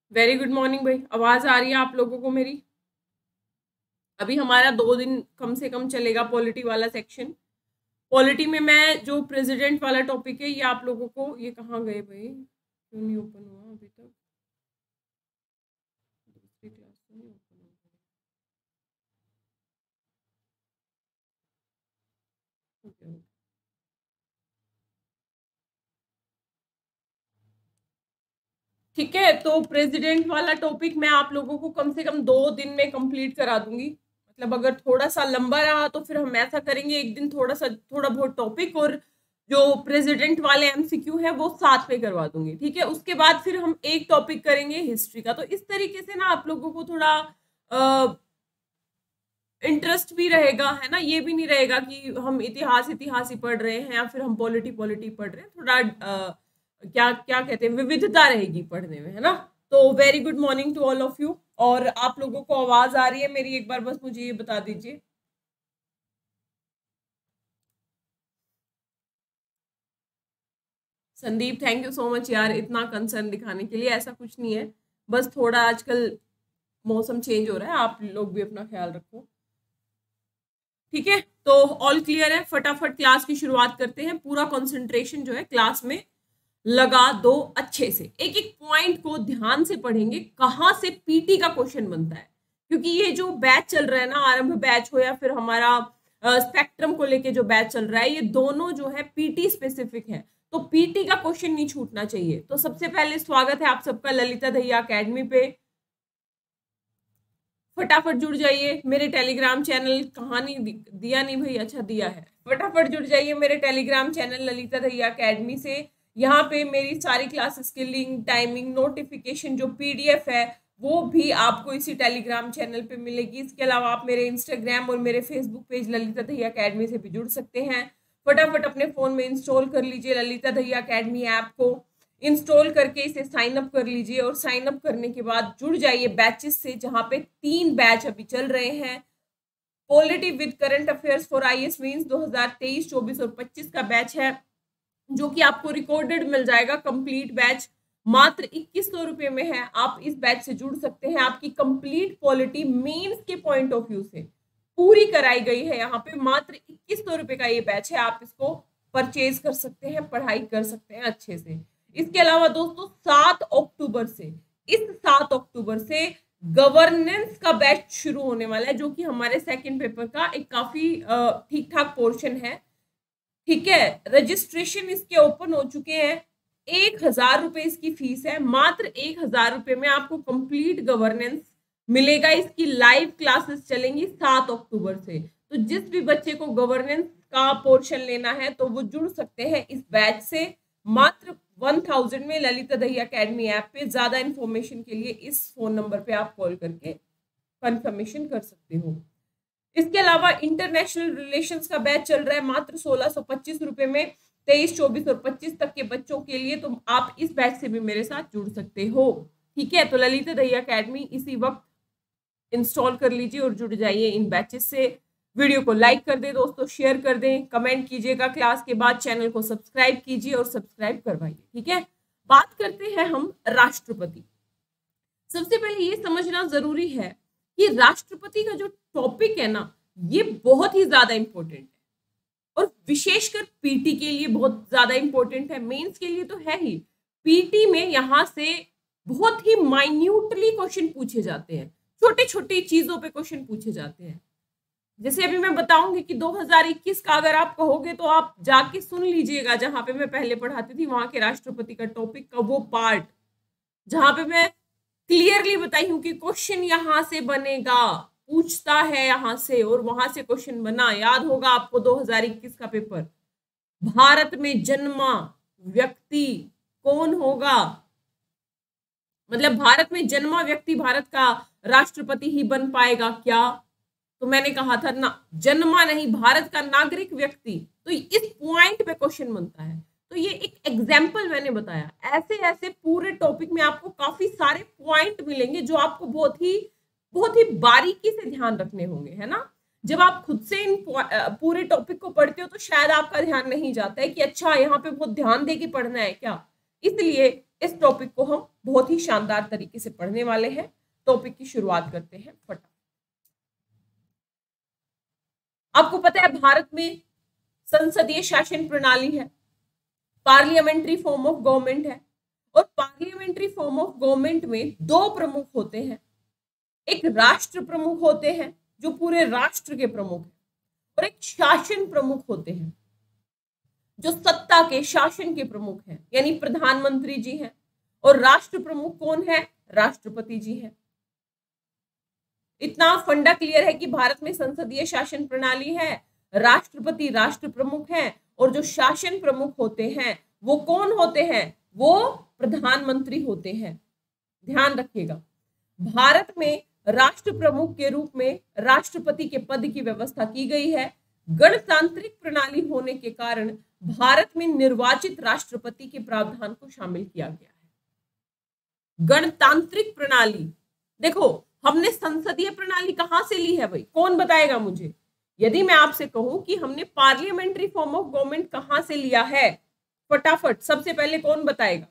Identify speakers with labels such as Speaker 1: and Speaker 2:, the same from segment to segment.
Speaker 1: Very good morning भाई। आवाज आ रही है आप लोगों को मेरी? अभी हमारा 2 दिन कम से कम चलेगा पॉलिटी वाला सेक्शन। पॉलिटी में मैं जो प्रेसिडेंट वाला टॉपिक है ये आप लोगों को, ये कहाँ गए भाई, क्यों नहीं ओपन हुआ अभी तक? दूसरी क्लास तो नहीं ओपन हुआ। Okay, okay। ठीक है, तो प्रेसिडेंट वाला टॉपिक मैं आप लोगों को कम से कम 2 दिन में कंप्लीट करा दूंगी। मतलब अगर थोड़ा सा लंबा रहा तो फिर हम ऐसा करेंगे, एक दिन थोड़ा बहुत टॉपिक और जो प्रेसिडेंट वाले एमसीक्यू है वो साथ में करवा दूंगी। ठीक है, उसके बाद फिर हम एक टॉपिक करेंगे हिस्ट्री का। तो इस तरीके से ना आप लोगों को थोड़ा इंटरेस्ट भी रहेगा, है ना। ये भी नहीं रहेगा कि हम इतिहास इतिहास ही पढ़ रहे हैं या फिर हम पॉलिटी पॉलिटी पढ़ रहे हैं। थोड़ा क्या क्या कहते हैं, विविधता रहेगी पढ़ने में, है ना। तो very good morning to all of you. और आप लोगों को आवाज आ रही है मेरी? एक बार बस मुझे ये बता दीजिए। Sandeep, thank you so much यार इतना कंसर्न दिखाने के लिए। ऐसा कुछ नहीं है, बस थोड़ा आजकल मौसम चेंज हो रहा है, आप लोग भी अपना ख्याल रखो। ठीक है, तो ऑल क्लियर है। फटाफट क्लास की शुरुआत करते हैं। पूरा कंसंट्रेशन जो है क्लास में लगा दो, अच्छे से एक एक पॉइंट को ध्यान से पढ़ेंगे। कहाँ से पीटी का क्वेश्चन बनता है, क्योंकि ये जो बैच चल रहा है ना, आरंभ बैच हो या फिर हमारा स्पेक्ट्रम को लेके जो बैच चल रहा है, ये दोनों जो है पीटी स्पेसिफिक है। तो पीटी का क्वेश्चन नहीं छूटना चाहिए। तो सबसे पहले स्वागत है आप सबका ललिता दहिया अकेडमी पे। फटाफट जुड़ जाइए मेरे टेलीग्राम चैनल। कहानी दिया नहीं भाई? अच्छा दिया है। फटाफट जुड़ जाइए मेरे Telegram channel Lalita Dahiya academy से। यहाँ पे मेरी सारी क्लासेस की लिंक, टाइमिंग, नोटिफिकेशन, जो पीडीएफ है वो भी आपको इसी टेलीग्राम चैनल पे मिलेगी। इसके अलावा आप मेरे इंस्टाग्राम और मेरे Facebook page Lalita Dahiya academy से भी जुड़ सकते हैं। फटाफट अपने फोन में इंस्टॉल कर लीजिए ललिता दहिया अकेडमी ऐप को। इंस्टॉल करके इसे साइन अप कर लीजिए और साइन अप करने के बाद जुड़ जाइए बैचेस से, जहां पे 3 बैच अभी चल रहे हैं। Polity with current affairs for IAS mains 2023, 24 और 25 का बैच है, जो कि आपको रिकॉर्डेड मिल जाएगा। कंप्लीट बैच मात्र 2100 रुपए में है। आप इस बैच से जुड़ सकते हैं। आपकी कंप्लीट पॉलिटी मेंस के पॉइंट ऑफ व्यू से पूरी कराई गई है। यहाँ पे मात्र 2100 रुपए का ये बैच है। आप इसको परचेज कर सकते हैं, पढ़ाई कर सकते हैं अच्छे से। इसके अलावा दोस्तों 7 अक्टूबर से, इस 7 अक्टूबर से गवर्नेंस का बैच शुरू होने वाला है, जो कि हमारे सेकंड पेपर का एक काफी ठीक ठाक पोर्शन है। ठीक है, रजिस्ट्रेशन इसके ओपन हो चुके हैं। 1000 रुपए इसकी फीस है। मात्र 1000 रुपए में आपको कंप्लीट गवर्नेंस मिलेगा। इसकी लाइव क्लासेस चलेंगी 7 अक्टूबर से। तो जिस भी बच्चे को गवर्नेंस का पोर्शन लेना है तो वो जुड़ सकते हैं इस बैच से। मात्र 1000 में ललिता दहिया अकेडमी ऐप पे। ज्यादा इंफॉर्मेशन के लिए इस फोन नंबर पे आप कॉल करके कंफर्मेशन कर सकते हो। इसके अलावा इंटरनेशनल रिलेशंस का बैच चल रहा है मात्र 1625 रुपए में, 23, 24 और 25 तक के बच्चों के लिए। तो आप इस बैच से भी मेरे साथ जुड़ सकते हो। ठीक है, तो ललिता दहिया अकेडमी इसी वक्त इंस्टॉल कर लीजिए और जुड़ जाइए इन बैचेस से। वीडियो को लाइक कर दें दोस्तों, शेयर कर दें, कमेंट कीजिएगा क्लास के बाद, चैनल को सब्सक्राइब कीजिए और सब्सक्राइब करवाइए। ठीक है, बात करते हैं हम राष्ट्रपति। सबसे पहले ये समझना जरूरी है कि राष्ट्रपति का जो टॉपिक है ना, ये बहुत ही ज्यादा इंपॉर्टेंट है और विशेषकर पीटी के लिए बहुत ज्यादा इंपॉर्टेंट है। मेंस के लिए तो है ही। पीटी में यहां से बहुत ही माइन्यूटली क्वेश्चन पूछे जाते हैं, छोटे छोटे चीजों पे क्वेश्चन पूछे जाते हैं। जैसे अभी मैं बताऊंगी कि 2021 का अगर आप कहोगे तो आप जाके सुन लीजिएगा, जहां पे मैं पहले पढ़ाती थी वहां के राष्ट्रपति का टॉपिक का वो पार्ट, जहां पे मैं क्लियरली बताई हूं कि क्वेश्चन यहां से बनेगा, पूछता है यहां से और वहां से क्वेश्चन बना। याद होगा आपको 2021 का पेपर। भारत में जन्मा व्यक्ति कौन होगा, मतलब भारत में जन्मा व्यक्ति भारत का राष्ट्रपति ही बन पाएगा क्या? तो मैंने कहा था ना, जन्मा नहीं, भारत का नागरिक व्यक्ति। तो इस पॉइंट पे क्वेश्चन बनता है। तो ये एक एग्जाम्पल मैंने बताया। ऐसे ऐसे पूरे टॉपिक में आपको काफी सारे पॉइंट मिलेंगे जो आपको बहुत ही बारीकी से ध्यान रखने होंगे, है ना। जब आप खुद से इन पूरे टॉपिक को पढ़ते हो तो शायद आपका ध्यान नहीं जाता है कि अच्छा यहाँ पे बहुत ध्यान दे के पढ़ना है क्या। इसलिए इस टॉपिक को हम बहुत ही शानदार तरीके से पढ़ने वाले हैं। टॉपिक की शुरुआत करते हैं फटाफट। आपको पता है भारत में संसदीय शासन प्रणाली है, पार्लियामेंट्री फॉर्म ऑफ गवर्नमेंट है, और पार्लियामेंट्री फॉर्म ऑफ गवर्नमेंट में दो प्रमुख होते हैं। एक राष्ट्र प्रमुख होते हैं जो पूरे राष्ट्र के प्रमुख हैं, और एक शासन प्रमुख होते हैं जो सत्ता के शासन के प्रमुख हैं, यानी प्रधानमंत्री जी हैं। और राष्ट्र प्रमुख कौन है? राष्ट्रपति जी हैं। इतना फंडा क्लियर है कि भारत में संसदीय शासन प्रणाली है, राष्ट्रपति राष्ट्र प्रमुख हैं, और जो शासन प्रमुख होते हैं वो कौन होते हैं? वो प्रधानमंत्री होते हैं। ध्यान रखिएगा, भारत में राष्ट्र प्रमुख के रूप में राष्ट्रपति के पद की व्यवस्था की गई है। गणतांत्रिक प्रणाली होने के कारण भारत में निर्वाचित राष्ट्रपति के प्रावधान को शामिल किया गया है। गणतांत्रिक प्रणाली, देखो हमने संसदीय प्रणाली कहां से ली है भाई? कौन बताएगा मुझे? यदि मैं आपसे कहूं कि हमने पार्लियामेंट्री फॉर्म ऑफ गवर्नमेंट कहां से लिया है, फटाफट सबसे पहले कौन बताएगा?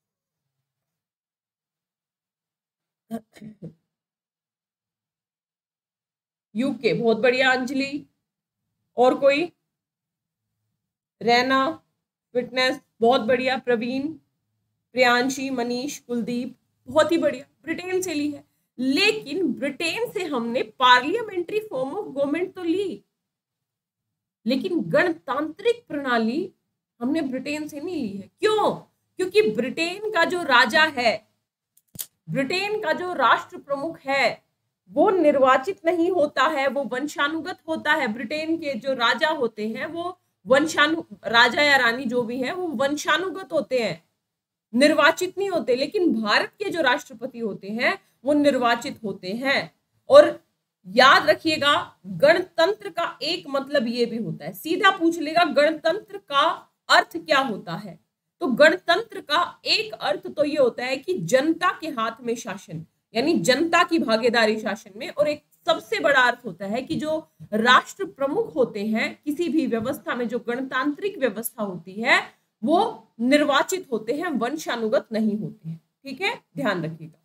Speaker 1: यूके, बहुत बढ़िया अंजलि। और कोई? रैना, फिटनेस, बहुत बढ़िया। प्रवीण, प्रियांशी, मनीष, कुलदीप, बहुत ही बढ़िया। ब्रिटेन से ली है, लेकिन ब्रिटेन से हमने पार्लियामेंट्री फॉर्म ऑफ गवर्नमेंट तो ली, लेकिन गणतांत्रिक प्रणाली हमने ब्रिटेन से नहीं ली है। क्यों? क्योंकि ब्रिटेन का जो राजा है, ब्रिटेन का जो राष्ट्र प्रमुख है, वो निर्वाचित नहीं होता है, वो वंशानुगत होता है। ब्रिटेन के जो राजा होते हैं वो राजा या रानी जो भी है वो वंशानुगत होते हैं, निर्वाचित नहीं होते। लेकिन भारत के जो राष्ट्रपति होते हैं वो निर्वाचित होते हैं। और याद रखिएगा, गणतंत्र का एक मतलब ये भी होता है, सीधा पूछ लेगा गणतंत्र का अर्थ क्या होता है, तो गणतंत्र का एक अर्थ तो ये होता है कि जनता के हाथ में शासन, यानी जनता की भागीदारी शासन में। और एक सबसे बड़ा अर्थ होता है कि जो राष्ट्र प्रमुख होते हैं किसी भी व्यवस्था में, जो गणतांत्रिक व्यवस्था होती है, वो निर्वाचित होते हैं, वंशानुगत नहीं होते हैं। ठीक है, ध्यान रखिएगा।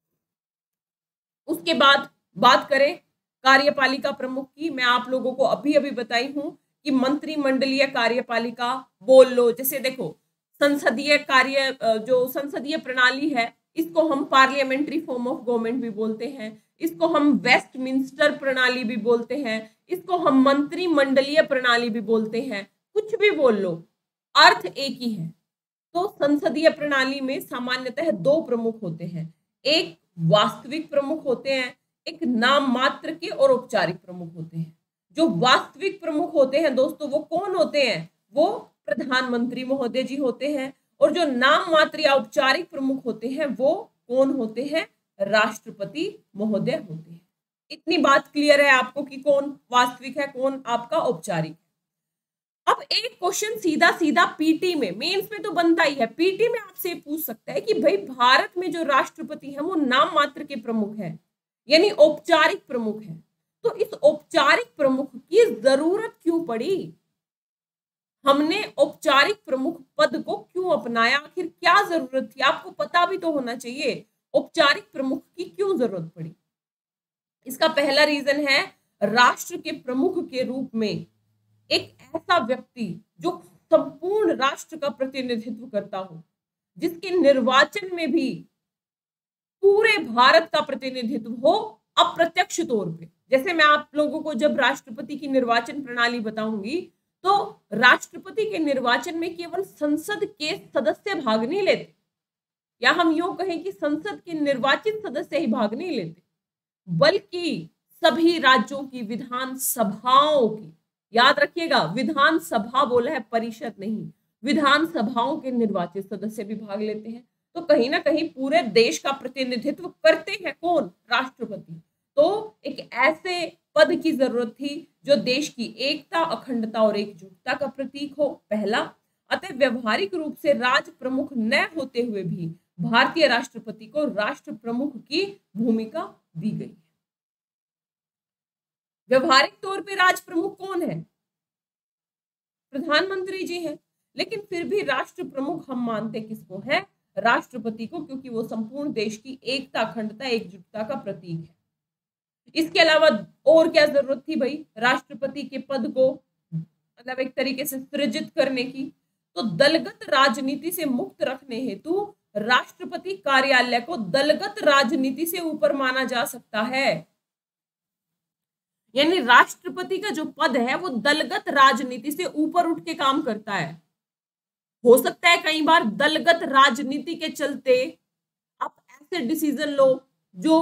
Speaker 1: उसके बाद बात करें कार्यपालिका प्रमुख की, मैं आप लोगों को अभी अभी बताई हूं कि मंत्रिमंडलीय कार्यपालिका बोल लो। जैसे देखो, संसदीय जो संसदीय प्रणाली है, इसको हम पार्लियामेंट्री फॉर्म ऑफ गवर्नमेंट भी बोलते हैं, इसको हम वेस्टमिंस्टर प्रणाली भी बोलते हैं, इसको हम मंत्रिमंडलीय प्रणाली भी बोलते हैं, कुछ भी बोल लो, अर्थ एक ही है। तो संसदीय प्रणाली में सामान्यतः दो प्रमुख होते हैं, एक वास्तविक प्रमुख होते हैं, एक नाम मात्र के और औपचारिक प्रमुख होते हैं। जो वास्तविक प्रमुख होते हैं दोस्तों, वो कौन होते हैं? वो प्रधानमंत्री महोदय जी होते हैं। और जो नाम मात्र या औपचारिक प्रमुख होते हैं वो कौन होते हैं? राष्ट्रपति महोदय होते हैं। इतनी बात क्लियर है आपको कि कौन वास्तविक है, कौन आपका औपचारिक है। अब एक क्वेश्चन सीधा सीधा पीटी में, मेंस में तो बनता ही है, पीटी में आपसे पूछ सकता है कि भाई भारत में जो राष्ट्रपति है वो नाम मात्र के प्रमुख है, यानी औपचारिक प्रमुख है, तो इस औपचारिक प्रमुख की जरूरत क्यों पड़ी? हमने औपचारिक प्रमुख पद को क्यों अपनाया? आखिर क्या जरूरत थी? आपको पता भी तो होना चाहिए औपचारिक प्रमुख की क्यों जरूरत पड़ी। इसका पहला रीजन है, राष्ट्र के प्रमुख के रूप में एक ऐसा व्यक्ति जो संपूर्ण राष्ट्र का प्रतिनिधित्व करता हो, जिसके निर्वाचन में भी पूरे भारत का प्रतिनिधित्व हो अप्रत्यक्ष तौर पे। जैसे मैं आप लोगों को जब राष्ट्रपति की निर्वाचन प्रणाली बताऊंगी, तो राष्ट्रपति के निर्वाचन में केवल संसद के सदस्य भाग नहीं लेते, या हम यूं कहें कि संसद के निर्वाचित सदस्य ही भाग नहीं लेते, बल्कि सभी राज्यों की विधानसभाओं की, याद रखिएगा विधानसभा बोला है, परिषद नहीं, विधानसभाओं के निर्वाचित सदस्य भी भाग लेते हैं। तो कहीं ना कहीं पूरे देश का प्रतिनिधित्व करते हैं कौन? राष्ट्रपति। तो एक ऐसे पद की जरूरत थी जो देश की एकता, अखंडता और एकजुटता का प्रतीक हो, पहला। अतः व्यवहारिक रूप से राज प्रमुख न होते हुए भी भारतीय राष्ट्रपति को राष्ट्र प्रमुख की भूमिका दी गई है। व्यवहारिक तौर पे राज प्रमुख कौन है? प्रधानमंत्री जी हैं, लेकिन फिर भी राष्ट्र प्रमुख हम मानते किसको है? राष्ट्रपति को, क्योंकि वो संपूर्ण देश की एकता, अखंडता, एकजुटता का प्रतीक है। इसके अलावा और क्या जरूरत थी भाई राष्ट्रपति के पद को मतलब एक तरीके से सृजित करने की? तो दलगत राजनीति से मुक्त रखने हेतु राष्ट्रपति कार्यालय को दलगत राजनीति से ऊपर माना जा सकता है। यानी राष्ट्रपति का जो पद है वो दलगत राजनीति से ऊपर उठ के काम करता है। हो सकता है कई बार दलगत राजनीति के चलते आप ऐसे डिसीजन लो जो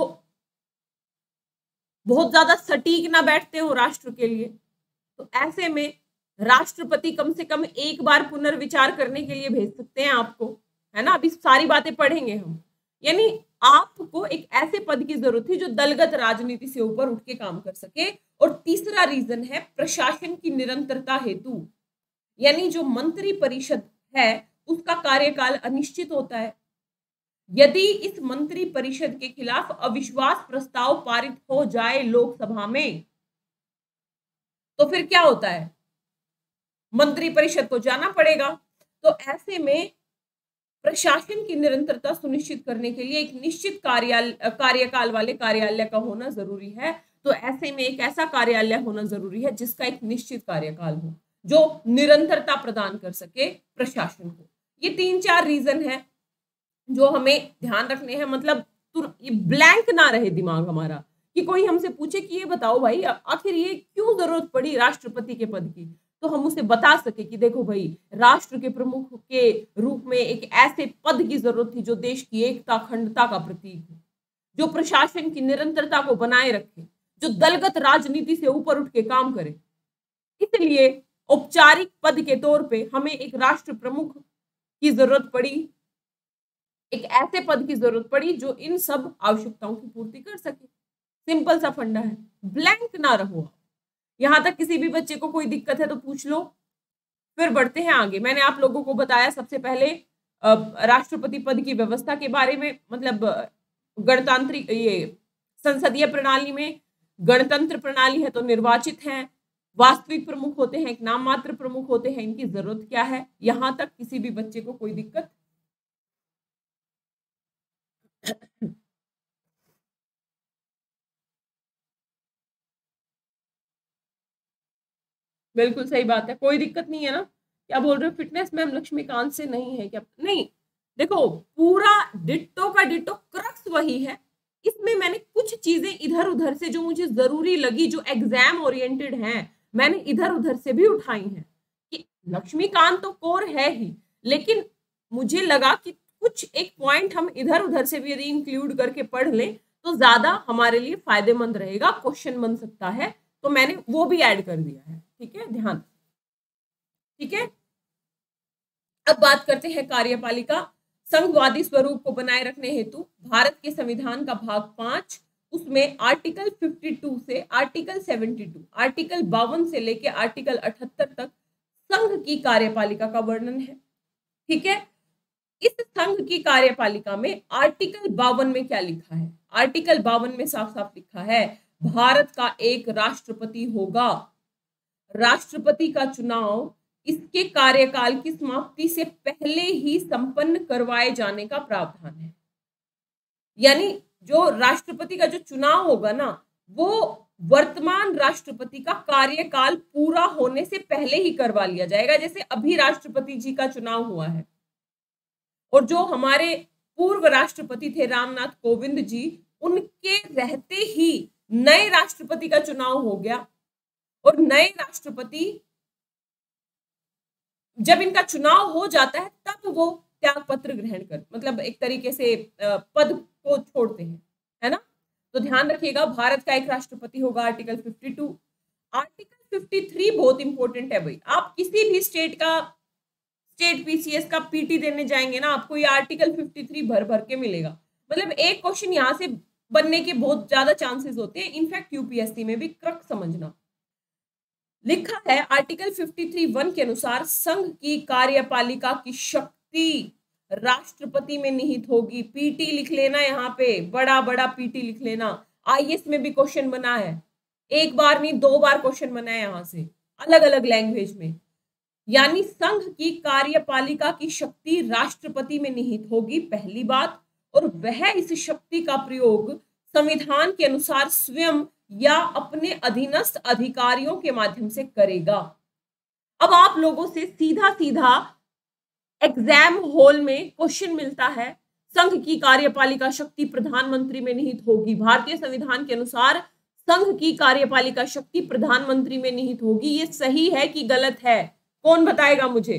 Speaker 1: बहुत ज्यादा सटीक ना बैठते हो राष्ट्र के लिए, तो ऐसे में राष्ट्रपति कम से कम एक बार पुनर्विचार करने के लिए भेज सकते हैं आपको, है ना। अभी सारी बातें पढ़ेंगे हम। यानी आपको एक ऐसे पद की जरूरत थी जो दलगत राजनीति से ऊपर उठ के काम कर सके। और तीसरा रीजन है प्रशासन की निरंतरता हेतु, यानी जो मंत्री परिषद है उसका कार्यकाल अनिश्चित होता है। यदि इस मंत्री परिषद के खिलाफ अविश्वास प्रस्ताव पारित हो जाए लोकसभा में, तो फिर क्या होता है? मंत्री परिषद को जाना पड़ेगा। तो ऐसे में प्रशासन की निरंतरता सुनिश्चित करने के लिए एक निश्चित कार्यकाल वाले कार्यालय का होना जरूरी है। तो ऐसे में एक ऐसा कार्यालय होना जरूरी है जिसका एक निश्चित कार्यकाल हो, जो निरंतरता प्रदान कर सके प्रशासन को। ये 3-4 रीजन है जो हमें ध्यान रखने हैं। मतलब ये ब्लैंक ना रहे दिमाग हमारा कि कोई हमसे पूछे कि ये बताओ भाई आखिर ये क्यों जरूरत पड़ी राष्ट्रपति के पद की, तो हम उसे बता सके कि देखो भाई राष्ट्र के प्रमुख के रूप में एक ऐसे पद की जरूरत थी जो देश की एकता, अखंडता का प्रतीक हो, जो प्रशासन की निरंतरता को बनाए रखे, जो दलगत राजनीति से ऊपर उठ के काम करे। इसलिए औपचारिक पद के तौर पे हमें एक राष्ट्र प्रमुख की जरूरत पड़ी, एक ऐसे पद की जरूरत पड़ी जो इन सब आवश्यकताओं की पूर्ति कर सके। सिंपल सा फंडा है, ब्लैंक ना रहो। यहां तक किसी भी बच्चे को कोई दिक्कत है तो पूछ लो, फिर बढ़ते हैं आगे। मैंने आप लोगों को बताया सबसे पहले राष्ट्रपति पद की व्यवस्था के बारे में, मतलब गणतांत्रिक ये संसदीय प्रणाली में गणतंत्र प्रणाली है तो निर्वाचित हैं, वास्तविक प्रमुख होते हैं, एक नाम मात्र प्रमुख होते हैं, इनकी जरूरत क्या है। यहां तक किसी भी बच्चे को कोई दिक्कत बिल्कुल सही बात है, कोई दिक्कत नहीं है ना। क्या बोल रहे हो फिटनेस मैम लक्ष्मीकांत से नहीं है क्या? नहीं, देखो पूरा डिट्टो का डिट्टो क्रक्स वही है। इसमें मैंने कुछ चीजें इधर उधर से जो मुझे जरूरी लगी, जो एग्जाम ओरिएंटेड हैं, मैंने इधर उधर से भी उठाई हैं। कि लक्ष्मीकांत तो कोर है ही, लेकिन मुझे लगा कि कुछ एक पॉइंट हम इधर उधर से भी यदि इंक्लूड करके पढ़ लें तो ज्यादा हमारे लिए फायदेमंद रहेगा, क्वेश्चन बन सकता है, तो मैंने वो भी ऐड कर दिया है। ठीक है, ध्यान। ठीक है, अब बात करते हैं कार्यपालिका। संघवादी स्वरूप को बनाए रखने हेतु भारत के संविधान का भाग 5 उसमें आर्टिकल 52 से आर्टिकल 72, आर्टिकल 52 से लेके आर्टिकल 78 तक संघ की कार्यपालिका का वर्णन है। ठीक है, इस संघ की कार्यपालिका में आर्टिकल 52 में क्या लिखा है? आर्टिकल 52 में साफ साफ लिखा है भारत का एक राष्ट्रपति होगा। राष्ट्रपति का चुनाव इसके कार्यकाल की समाप्ति से पहले ही संपन्न करवाए जाने का प्रावधान है। यानी जो राष्ट्रपति का जो चुनाव होगा ना, वो वर्तमान राष्ट्रपति का कार्यकाल पूरा होने से पहले ही करवा लिया जाएगा। जैसे अभी राष्ट्रपति जी का चुनाव हुआ है और जो हमारे पूर्व राष्ट्रपति थे रामनाथ कोविंद जी, उनके रहते ही नए राष्ट्रपति का चुनाव हो गया। और नए राष्ट्रपति जब इनका चुनाव हो जाता है तब वो त्याग पत्र ग्रहण कर, मतलब एक तरीके से पद को छोड़ते हैं, है ना। तो ध्यान रखिएगा भारत का एक राष्ट्रपति होगा, आर्टिकल 52। आर्टिकल 53 बहुत इंपॉर्टेंट है भाई। आप किसी भी स्टेट पीसीएस का पीटी देने जाएंगे ना, आपको ये आर्टिकल 53 भर भर के मिलेगा। मतलब एक क्वेश्चन यहाँ से बनने के बहुत ज्यादा चांसेस होते हैं। इनफैक्ट यूपीएससी में भी क्रक समझना लिखा है आर्टिकल 53(1) के अनुसार संघ की कार्यपालिका की शक्ति राष्ट्रपति में निहित होगी। पीटी लिख लेना, यहाँ पे बड़ा बड़ा पीटी लिख लेना। आईएएस में भी क्वेश्चन बना है, एक बार नहीं 2 बार क्वेश्चन बना है यहाँ से, अलग अलग लैंग्वेज में। यानी संघ की कार्यपालिका की शक्ति राष्ट्रपति में निहित होगी, पहली बात, और वह इस शक्ति का प्रयोग संविधान के अनुसार स्वयं या अपने अधीनस्थ अधिकारियों के माध्यम से करेगा। अब आप लोगों से सीधा सीधा एग्जाम हॉल में क्वेश्चन मिलता है, संघ की कार्यपालिका शक्ति प्रधानमंत्री में निहित होगी। भारतीय संविधान के अनुसार संघ की कार्यपालिका शक्ति प्रधानमंत्री में निहित होगी। ये सही है कि गलत है? कौन बताएगा मुझे?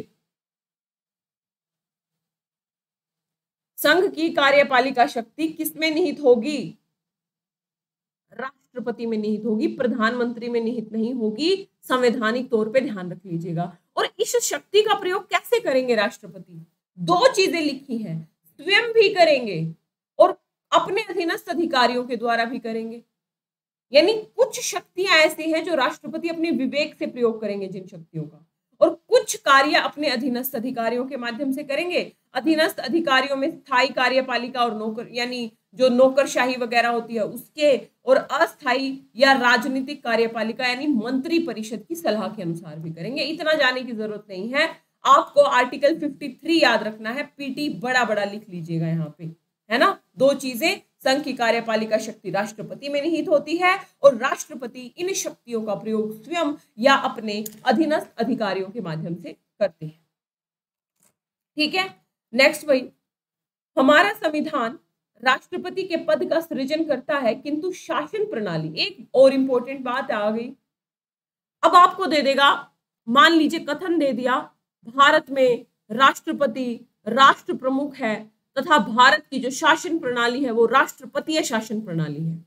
Speaker 1: संघ की कार्यपालिका शक्ति किसमें निहित होगी? राष्ट्रपति में निहित होगी, प्रधानमंत्री में निहित नहीं होगी। संवैधानिक तौर पे ध्यान रख लीजिएगा। और इस शक्ति का प्रयोग कैसे करेंगे राष्ट्रपति? दो चीजें लिखी हैं, स्वयं भी करेंगे और अपने अधीनस्थ अधिकारियों के द्वारा भी करेंगे। यानी कुछ शक्तियां ऐसी हैं जो राष्ट्रपति अपने विवेक से प्रयोग करेंगे जिन शक्तियों का, और कुछ कार्य अपने अधीनस्थ अधिकारियों के माध्यम से करेंगे। अधीनस्थ अधिकारियों में स्थायी कार्यपालिका और नौकर, यानी जो नौकरशाही वगैरह होती है उसके, और अस्थायी या राजनीतिक कार्यपालिका यानी मंत्री परिषद की सलाह के अनुसार भी करेंगे। इतना जाने की जरूरत नहीं है, आपको आर्टिकल 53 याद रखना है, पीटी बड़ा बड़ा लिख लीजिएगा यहाँ पे, है ना। दो चीजें, संघ की कार्यपालिका शक्ति राष्ट्रपति में निहित होती है और राष्ट्रपति इन शक्तियों का प्रयोग स्वयं या अपने अधीनस्थ अधिकारियों के माध्यम से करते हैं। ठीक है, नेक्स्ट भाई, हमारा संविधान राष्ट्रपति के पद का सृजन करता है, किंतु शासन प्रणाली, एक और इंपॉर्टेंट बात आ गई, अब आपको दे देगा, मान लीजिए कथन दे दिया, भारत में राष्ट्रपति राष्ट्र प्रमुख है तथा भारत की जो शासन प्रणाली है वो राष्ट्रपतीय शासन प्रणाली है।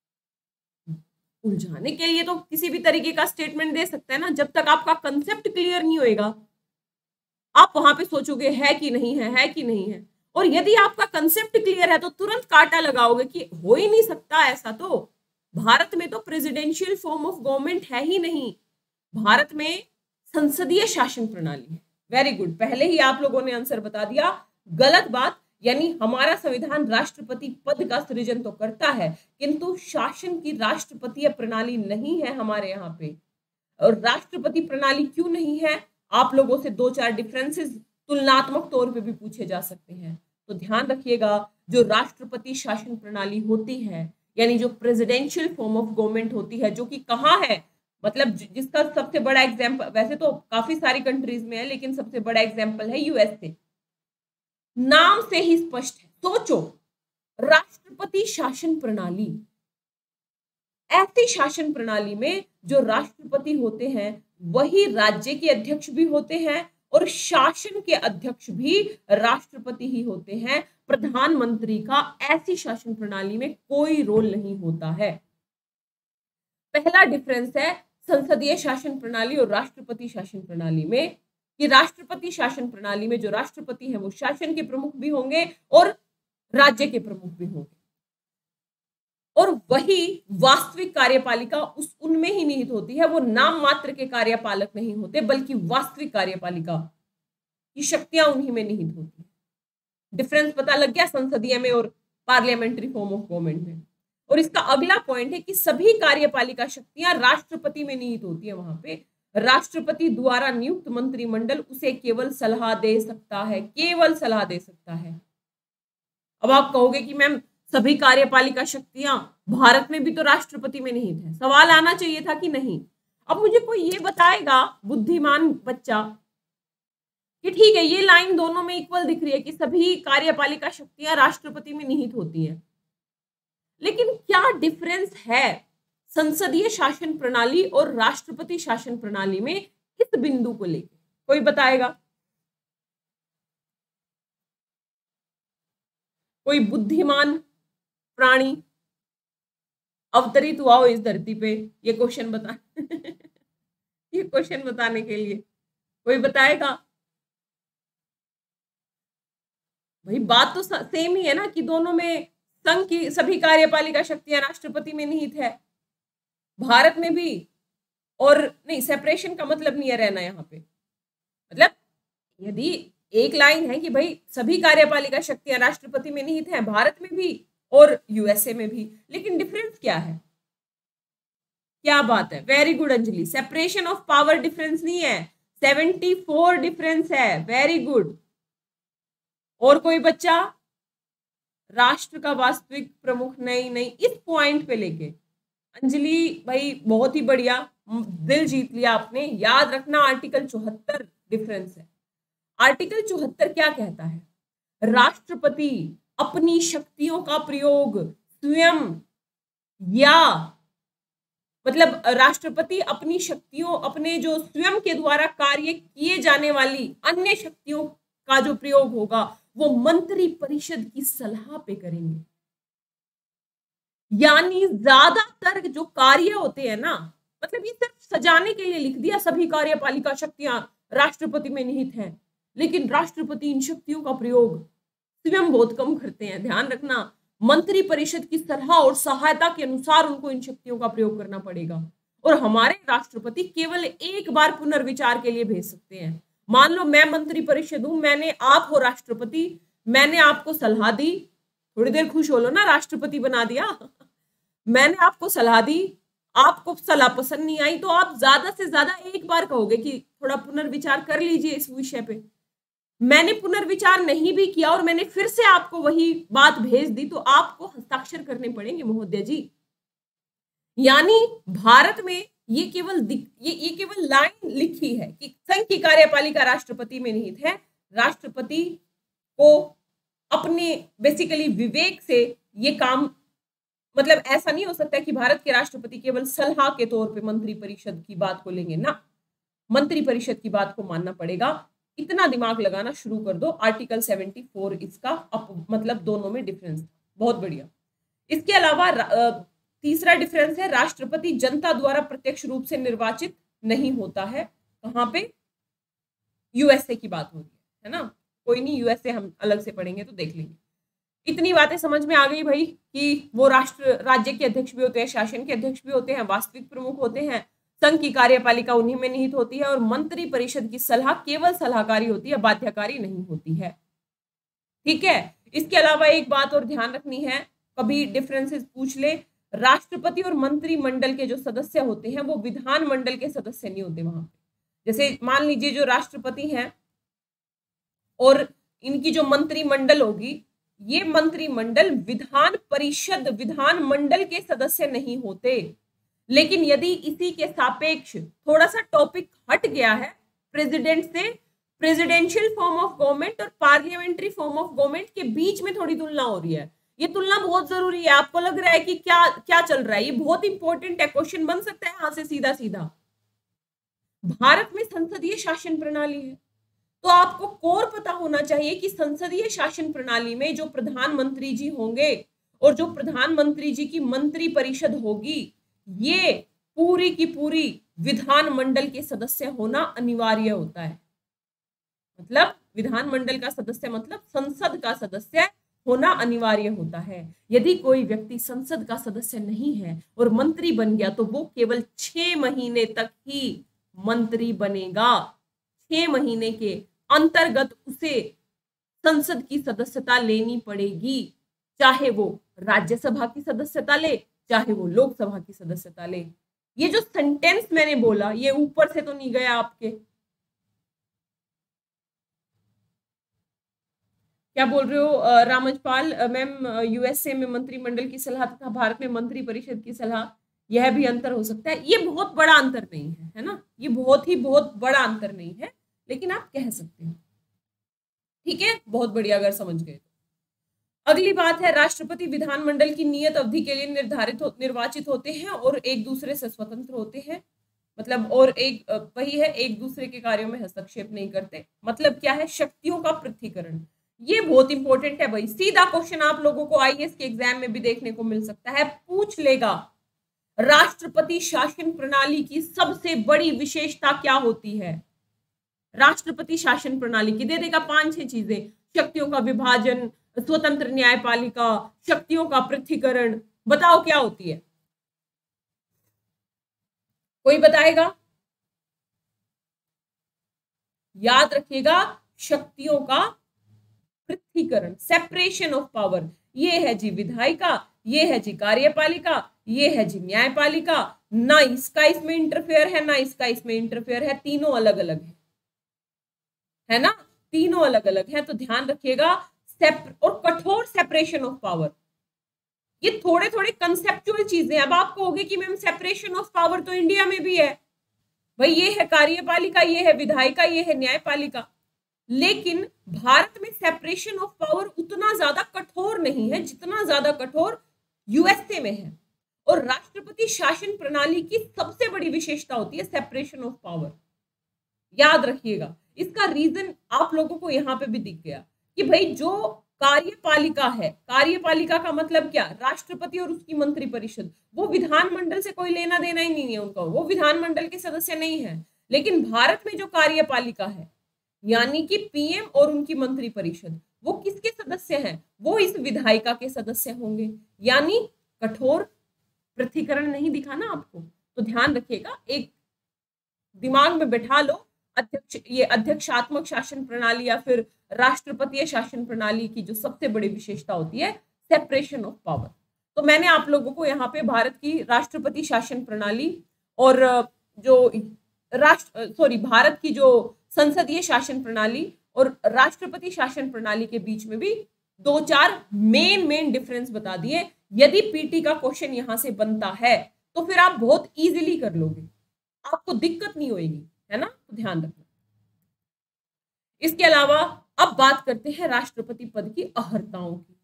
Speaker 1: उलझाने के लिए तो किसी भी तरीके का स्टेटमेंट दे सकते हैं ना, जब तक आपका कंसेप्ट क्लियर नहीं होएगा आप वहां पे सोचोगे है कि नहीं है कि नहीं है। और यदि आपका कंसेप्ट क्लियर है तो तुरंत काटा लगाओगे कि हो ही नहीं सकता ऐसा, तो भारत में तो प्रेसिडेंशियल फॉर्म ऑफ गवर्नमेंट है ही नहीं, भारत में संसदीय शासन प्रणाली है। वेरी गुड, पहले ही आप लोगों ने आंसर बता दिया। गलत बात, यानी हमारा संविधान राष्ट्रपति पद का सृजन तो करता है किंतु शासन की राष्ट्रपतीय प्रणाली नहीं है हमारे यहाँ पे। और राष्ट्रपति प्रणाली क्यों नहीं है, आप लोगों से दो चार डिफरेंसेस तुलनात्मक तौर पे भी पूछे जा सकते हैं, तो ध्यान रखिएगा। जो राष्ट्रपति शासन प्रणाली होती है, यानी जो प्रेसिडेंशियल फॉर्म ऑफ गवर्नमेंट होती है, जो कि कहाँ है, मतलब जिसका सबसे बड़ा एग्जाम्पल, वैसे तो काफी सारी कंट्रीज में है लेकिन सबसे बड़ा एग्जाम्पल है यूएसए। नाम से ही स्पष्ट है, सोचो, राष्ट्रपति शासन प्रणाली, ऐसी शासन प्रणाली में जो राष्ट्रपति होते हैं वही राज्य के अध्यक्ष भी होते हैं और शासन के अध्यक्ष भी राष्ट्रपति ही होते हैं। प्रधानमंत्री का ऐसी शासन प्रणाली में कोई रोल नहीं होता है। पहला डिफरेंस है संसदीय शासन प्रणाली और राष्ट्रपति शासन प्रणाली में, कि राष्ट्रपति शासन प्रणाली में जो राष्ट्रपति है वो शासन के प्रमुख भी होंगे और राज्य के प्रमुख भी होंगे, और वही वास्तविक कार्यपालिका उनमें ही निहित होती है। वो नाम मात्र के कार्यपालक नहीं होते बल्कि वास्तविक कार्यपालिका की शक्तियां उन्हीं में निहित होती है। डिफरेंस पता लग गया संसदीय में और पार्लियामेंट्री फॉर्म ऑफ गवर्नमेंट में। और इसका अगला पॉइंट है कि सभी कार्यपालिका शक्तियां राष्ट्रपति में निहित होती है। वहां पे राष्ट्रपति द्वारा नियुक्त मंत्रिमंडल उसे केवल सलाह दे सकता है, केवल सलाह दे सकता है। अब आप कहोगे कि मैम सभी कार्यपालिका शक्तियां भारत में भी तो राष्ट्रपति में निहित है, सवाल आना चाहिए था कि नहीं। अब मुझे कोई ये बताएगा बुद्धिमान बच्चा कि ठीक है ये लाइन दोनों में इक्वल दिख रही है कि सभी कार्यपालिका शक्तियां राष्ट्रपति में निहित होती हैं, लेकिन क्या डिफरेंस है संसदीय शासन प्रणाली और राष्ट्रपति शासन प्रणाली में इस बिंदु को लेकर? कोई बताएगा? कोई बुद्धिमान प्राणी अवतरित हुआ हो इस धरती पे ये क्वेश्चन बता ये क्वेश्चन बताने के लिए कोई बताएगा? भाई बात तो सेम ही है ना कि दोनों में संघ की सभी कार्यपालिका शक्तियां राष्ट्रपति में निहित है, भारत में भी। और नहीं, सेपरेशन का मतलब नहीं है रहना यहाँ पे, मतलब यदि एक लाइन है कि भाई सभी कार्यपालिका शक्तियां राष्ट्रपति में निहित हैं, भारत में भी और यूएसए में भी, लेकिन डिफरेंस क्या है? क्या बात है, very good Anjali, separation of power difference नहीं है, 74 डिफरेंस है, वेरी गुड। और कोई बच्चा? राष्ट्र का वास्तविक प्रमुख, नहीं नहीं, इस पॉइंट पे लेके अंजलि भाई बहुत ही बढ़िया, दिल जीत लिया आपने। याद रखना आर्टिकल 74 डिफरेंस है। आर्टिकल 74 क्या कहता है? राष्ट्रपति अपनी शक्तियों का प्रयोग स्वयं या मतलब राष्ट्रपति अपनी शक्तियों, अपने जो स्वयं के द्वारा कार्य किए जाने वाली अन्य शक्तियों का जो प्रयोग होगा वो मंत्री परिषद की सलाह पे करेंगे। यानी ज्यादातर जो कार्य होते हैं ना, मतलब ये सिर्फ सजाने के लिए लिख दिया, सभी कार्यपालिका शक्तियां राष्ट्रपति में निहित हैं, लेकिन राष्ट्रपति इन शक्तियों का प्रयोग स्वयं बहुत कम करते हैं। ध्यान रखना, मंत्री परिषद की सलाह और सहायता के अनुसार उनको इन शक्तियों का प्रयोग करना पड़ेगा। और हमारे राष्ट्रपति केवल एक बार पुनर्विचार के लिए भेज सकते हैं। मान लो मैं मंत्री परिषद हूं, मैंने, आप हो राष्ट्रपति, मैंने आपको सलाह दी, थोड़ी देर खुश हो लो ना, राष्ट्रपति बना दिया। मैंने आपको सलाह दी, आपको सलाह पसंद नहीं आई, तो आप ज्यादा से ज्यादा एक बार कहोगे कि थोड़ा पुनर्विचार कर लीजिए इस विषय पे। मैंने पुनर्विचार नहीं भी किया और मैंने फिर से आपको वही बात भेज दी, तो आपको हस्ताक्षर करने पड़ेंगे महोदय जी। यानी भारत में ये केवल लाइन लिखी है कि संघ की कार्यपालिका राष्ट्रपति में निहित है। राष्ट्रपति को अपने बेसिकली विवेक से ये काम, मतलब ऐसा नहीं हो सकता कि भारत के राष्ट्रपति केवल सलाह के तौर पे मंत्री परिषद की बात को लेंगे ना, मंत्री परिषद की बात को मानना पड़ेगा। इतना दिमाग लगाना शुरू कर दो। आर्टिकल 74 इसका मतलब दोनों में डिफरेंस, बहुत बढ़िया। इसके अलावा तीसरा डिफरेंस है, राष्ट्रपति जनता द्वारा प्रत्यक्ष रूप से निर्वाचित नहीं होता है। कहां पे? यूएसए की बात हो रही है ना, कोई नहीं, यूएसए हम अलग से पढ़ेंगे तो देख लेंगे। इतनी बातें समझ में आ गई भाई कि वो राज्य के अध्यक्ष भी होते हैं, शासन के अध्यक्ष भी होते हैं, वास्तविक प्रमुख होते हैं, संघ की कार्यपालिका उन्हीं में निहित होती है, और मंत्री परिषद की सलाह केवल सलाहकारी होती है, बाध्यकारी नहीं होती है। ठीक है। इसके अलावा एक बात और ध्यान रखनी है, कभी डिफरेंसेस पूछ ले, राष्ट्रपति और मंत्रिमंडल के जो सदस्य होते हैं वो विधानमंडल के सदस्य नहीं होते वहां पे। जैसे मान लीजिए जो राष्ट्रपति हैं और इनकी जो मंत्रिमंडल होगी, ये मंत्रिमंडल विधान परिषद, विधानमंडल के सदस्य नहीं होते। लेकिन यदि इसी के सापेक्ष थोड़ा सा टॉपिक हट गया है प्रेसिडेंट से, प्रेसिडेंशियल फॉर्म ऑफ गवर्नमेंट और पार्लियामेंट्री फॉर्म ऑफ गवर्नमेंट के बीच में थोड़ी तुलना हो रही है। ये तुलना बहुत जरूरी है। आपको लग रहा है कि क्या क्या चल रहा है, ये बहुत इंपॉर्टेंट है, क्वेश्चन बन सकता है यहां से सीधा सीधा। भारत में संसदीय शासन प्रणाली है, तो आपको कोर पता होना चाहिए कि संसदीय शासन प्रणाली में जो प्रधानमंत्री जी होंगे और जो प्रधानमंत्री जी की मंत्री परिषद होगी, ये पूरी की पूरी विधानमंडल के सदस्य होना अनिवार्य होता है। मतलब विधानमंडल का सदस्य मतलब संसद का सदस्य होना अनिवार्य होता है। यदि कोई व्यक्ति संसद का सदस्य नहीं है और मंत्री बन गया, तो वो केवल 6 महीने तक ही मंत्री बनेगा। 6 महीने के अंतर्गत उसे संसद की सदस्यता लेनी पड़ेगी, चाहे वो राज्यसभा की सदस्यता ले, चाहे वो लोकसभा की सदस्यता ले। ये जो सेंटेंस मैंने बोला, ये ऊपर से तो नहीं गया आपके। क्या बोल रहे हो रामजपाल मैम? यूएसए में मंत्रिमंडल की सलाह तथा भारत में मंत्री परिषद की सलाह, यह भी अंतर हो सकता है। ये बहुत बड़ा अंतर नहीं है, है ना, ये बहुत बड़ा अंतर नहीं है, लेकिन आप कह सकते हो। ठीक है, बहुत बढ़िया अगर समझ गए तो। अगली बात है, राष्ट्रपति विधानमंडल की नियत अवधि के लिए निर्वाचित होते हैं और एक दूसरे से स्वतंत्र होते हैं। मतलब और एक वही है, एक दूसरे के कार्यों में हस्तक्षेप नहीं करते। मतलब क्या है? शक्तियों का पृथकीकरण। ये बहुत इंपॉर्टेंट है भाई, सीधा क्वेश्चन आप लोगों को आईएएस के एग्जाम में भी देखने को मिल सकता है, पूछ लेगा। राष्ट्रपति शासन प्रणाली की सबसे बड़ी विशेषता क्या होती है? राष्ट्रपति शासन प्रणाली की दे देगा 5-6 चीजें, शक्तियों का विभाजन, स्वतंत्र न्यायपालिका, शक्तियों का पृथकीकरण। बताओ क्या होती है? कोई बताएगा? याद रखिएगा, शक्तियों का पृथकीकरण, सेपरेशन ऑफ पावर। ये है जी विधायिका, ये है जी कार्यपालिका, ये है जी न्यायपालिका। ना इसका इसमें इंटरफेयर है, ना इसका इसमें इंटरफेयर है, तीनों अलग अलग है। है ना, तीनों अलग अलग है। तो ध्यान रखिएगा, और कठोर सेपरेशन ऑफ पावर, ये थोड़े थोड़े कंसेप्चुअल चीजें। अब आप कहोगे कि मैम सेपरेशन ऑफ पावर तो इंडिया में भी है, भाई ये है कार्यपालिका, ये है विधायिका, ये है न्यायपालिका, लेकिन भारत में सेपरेशन ऑफ पावर उतना ज्यादा कठोर नहीं है जितना ज्यादा कठोर यूएसए में है। और राष्ट्रपति शासन प्रणाली की सबसे बड़ी विशेषता होती है सेपरेशन ऑफ पावर। याद रखिएगा, इसका रीजन आप लोगों को यहां पे भी दिख गया कि भाई जो कार्यपालिका है, कार्यपालिका का मतलब क्या, राष्ट्रपति और उसकी मंत्रिपरिषद, वो विधानमंडल से कोई लेना देना ही नहीं है उनका, वो विधानमंडल के सदस्य नहीं है। लेकिन भारत में जो कार्यपालिका है यानी कि पीएम और उनकी मंत्रिपरिषद, वो किसके सदस्य हैं, वो इस विधायिका के सदस्य होंगे। यानी कठोर पृथक्करण नहीं दिखा ना आपको, तो ध्यान रखिएगा, एक दिमाग में बैठा लो, ये अध्यक्षात्मक शासन प्रणाली या फिर राष्ट्रपतीय शासन प्रणाली की जो सबसे बड़ी विशेषता होती है सेपरेशन ऑफ पावर। तो मैंने आप लोगों को यहाँ पे भारत की राष्ट्रपति शासन प्रणाली और जो भारत की जो संसदीय शासन प्रणाली और राष्ट्रपति शासन प्रणाली के बीच में भी 2-4 मेन डिफरेंस बता दिए। यदि पीटी का क्वेश्चन यहां से बनता है तो फिर आप बहुत इजीली कर लोगे, आपको दिक्कत नहीं होगी, है ना, तो ध्यान रखना। इसके अलावा अब बात करते हैं राष्ट्रपति पद की अहर्ताओं की।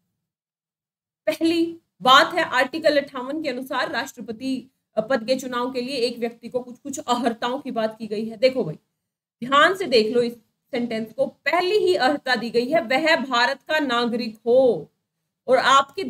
Speaker 1: पहली बात है, आर्टिकल 58 के अनुसार राष्ट्रपति पद के चुनाव के लिए एक व्यक्ति को कुछ अहर्ताओं की बात की गई है। देखो भाई, ध्यान से देख लो इस सेंटेंस को, पहली ही अहर्ता दी गई है, वह भारत का नागरिक हो। और आपके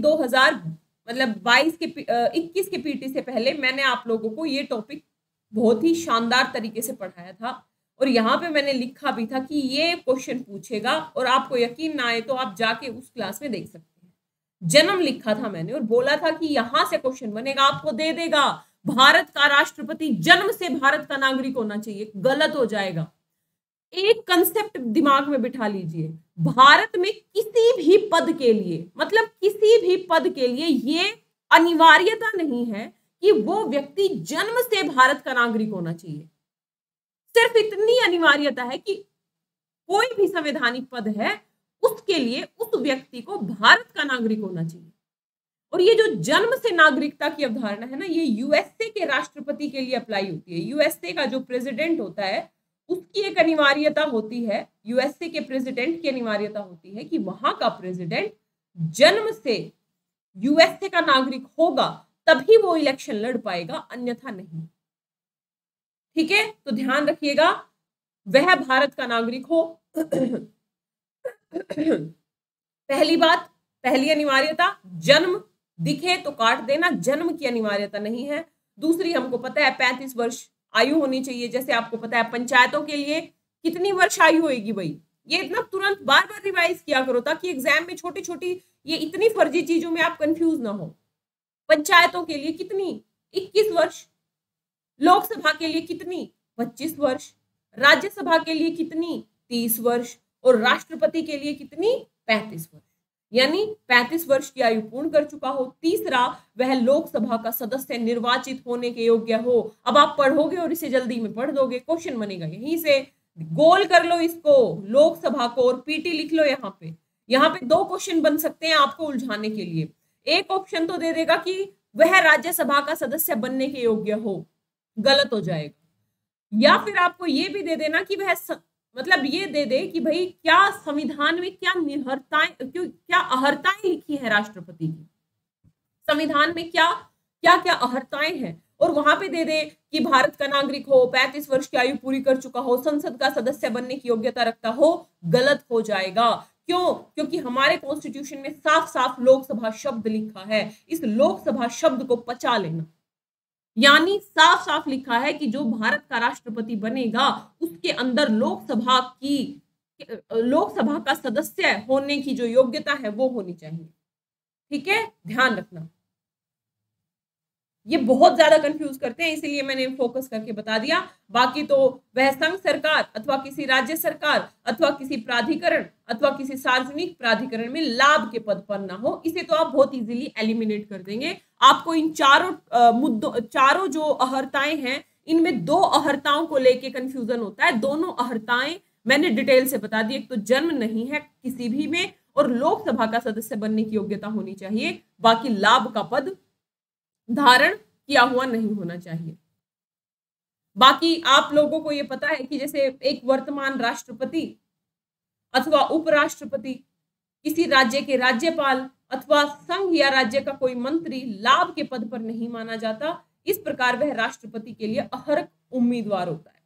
Speaker 1: 21 के पीटी से पहले मैंने आप लोगों को ये टॉपिक बहुत ही शानदार तरीके से पढ़ाया था और यहाँ पे मैंने लिखा भी था कि ये क्वेश्चन पूछेगा, और आपको यकीन ना आए तो आप जाके उस क्लास में देख सकते हैं। जन्म लिखा था मैंने और बोला था कि यहां से क्वेश्चन बनेगा, आपको दे देगा भारत का राष्ट्रपति जन्म से भारत का नागरिक होना चाहिए, गलत हो जाएगा। एक कंसेप्ट दिमाग में बिठा लीजिए, भारत में किसी भी पद के लिए, मतलब किसी भी पद के लिए ये अनिवार्यता नहीं है कि वो व्यक्ति जन्म से भारत का नागरिक होना चाहिए। सिर्फ इतनी अनिवार्यता है कि कोई भी संवैधानिक पद है उसके लिए उस व्यक्ति को भारत का नागरिक होना चाहिए। और ये जो जन्म से नागरिकता की अवधारणा है ना, ये यूएसए के राष्ट्रपति के लिए अप्लाई होती है। यूएसए का जो प्रेसिडेंट होता है उसकी एक अनिवार्यता होती है, यूएसए के प्रेसिडेंट की अनिवार्यता होती है कि वहां का प्रेसिडेंट जन्म से यूएसए का नागरिक होगा तभी वो इलेक्शन लड़ पाएगा, अन्यथा नहीं। ठीक है, तो ध्यान रखिएगा, वह भारत का नागरिक हो। पहली बात, पहली अनिवार्यता, जन्म दिखे तो काट देना, जन्म की अनिवार्यता नहीं है। दूसरी, हमको पता है 35 वर्ष आयु होनी चाहिए। जैसे आपको पता है पंचायतों के लिए कितनी वर्ष आयु होगी भाई, ये इतना तुरंत बार बार रिवाइज किया करो ताकि एग्जाम में छोटी छोटी ये इतनी फर्जी चीजों में आप कंफ्यूज ना हो। पंचायतों के लिए कितनी, 21 वर्ष, लोकसभा के लिए कितनी, 25 वर्ष, राज्यसभा के लिए कितनी, 30 वर्ष, और राष्ट्रपति के लिए कितनी, 35 वर्ष। यानी 35 वर्ष की आयु पूर्ण कर चुका हो। तीसरा, वह लोकसभा का सदस्य निर्वाचित होने के योग्य हो। अब आप पढ़ोगे और इसे जल्दी में पढ़ दोगे, क्वेश्चन बनेगा यहीं से, गोल कर लो इसको, लोकसभा को, और पीटी लिख लो। यहाँ पे 2 क्वेश्चन बन सकते हैं आपको उलझाने के लिए। एक ऑप्शन तो दे देगा कि वह राज्यसभा का सदस्य बनने के योग्य हो, गलत हो जाएगा। या फिर आपको ये भी दे देना कि वह मतलब ये दे दे कि भाई क्या संविधान में क्या क्या अहर्ताएं लिखी है राष्ट्रपति की, संविधान में क्या क्या क्या अहर्ताएं हैं, और वहां पे दे दे कि भारत का नागरिक हो, 35 वर्ष की आयु पूरी कर चुका हो, संसद का सदस्य बनने की योग्यता रखता हो, गलत हो जाएगा। क्यों? क्योंकि हमारे कॉन्स्टिट्यूशन में साफ साफ लोकसभा शब्द लिखा है। इस लोकसभा शब्द को पचा लेना, यानी साफ साफ लिखा है कि जो भारत का राष्ट्रपति बनेगा उसके अंदर लोकसभा का सदस्य होने की जो योग्यता है वो होनी चाहिए। ठीक है, ध्यान रखना, ये बहुत ज्यादा कंफ्यूज करते हैं, इसीलिए मैंने फोकस करके बता दिया। बाकी तो वह संघ सरकार अथवा किसी राज्य सरकार अथवा किसी प्राधिकरण अथवा किसी सार्वजनिक प्राधिकरण में लाभ के पद पर ना हो, इसे तो आप बहुत इजीली एलिमिनेट कर देंगे। आपको इन चारों जो अहर्ताएं हैं, इनमें 2 अहर्ताओं को लेके कंफ्यूजन होता है। दोनों अहर्ताएं मैंने डिटेल से बता दी, एक तो जन्म नहीं है किसी भी में, और लोकसभा का सदस्य बनने की योग्यता होनी चाहिए, बाकी लाभ का पद धारण किया हुआ नहीं होना चाहिए। बाकी आप लोगों को ये पता है कि जैसे एक वर्तमान राष्ट्रपति अथवा उपराष्ट्रपति, किसी राज्य के राज्यपाल अथवा संघ या राज्य का कोई मंत्री लाभ के पद पर नहीं माना जाता, इस प्रकार वह राष्ट्रपति के लिए अहर्क उम्मीदवार होता है।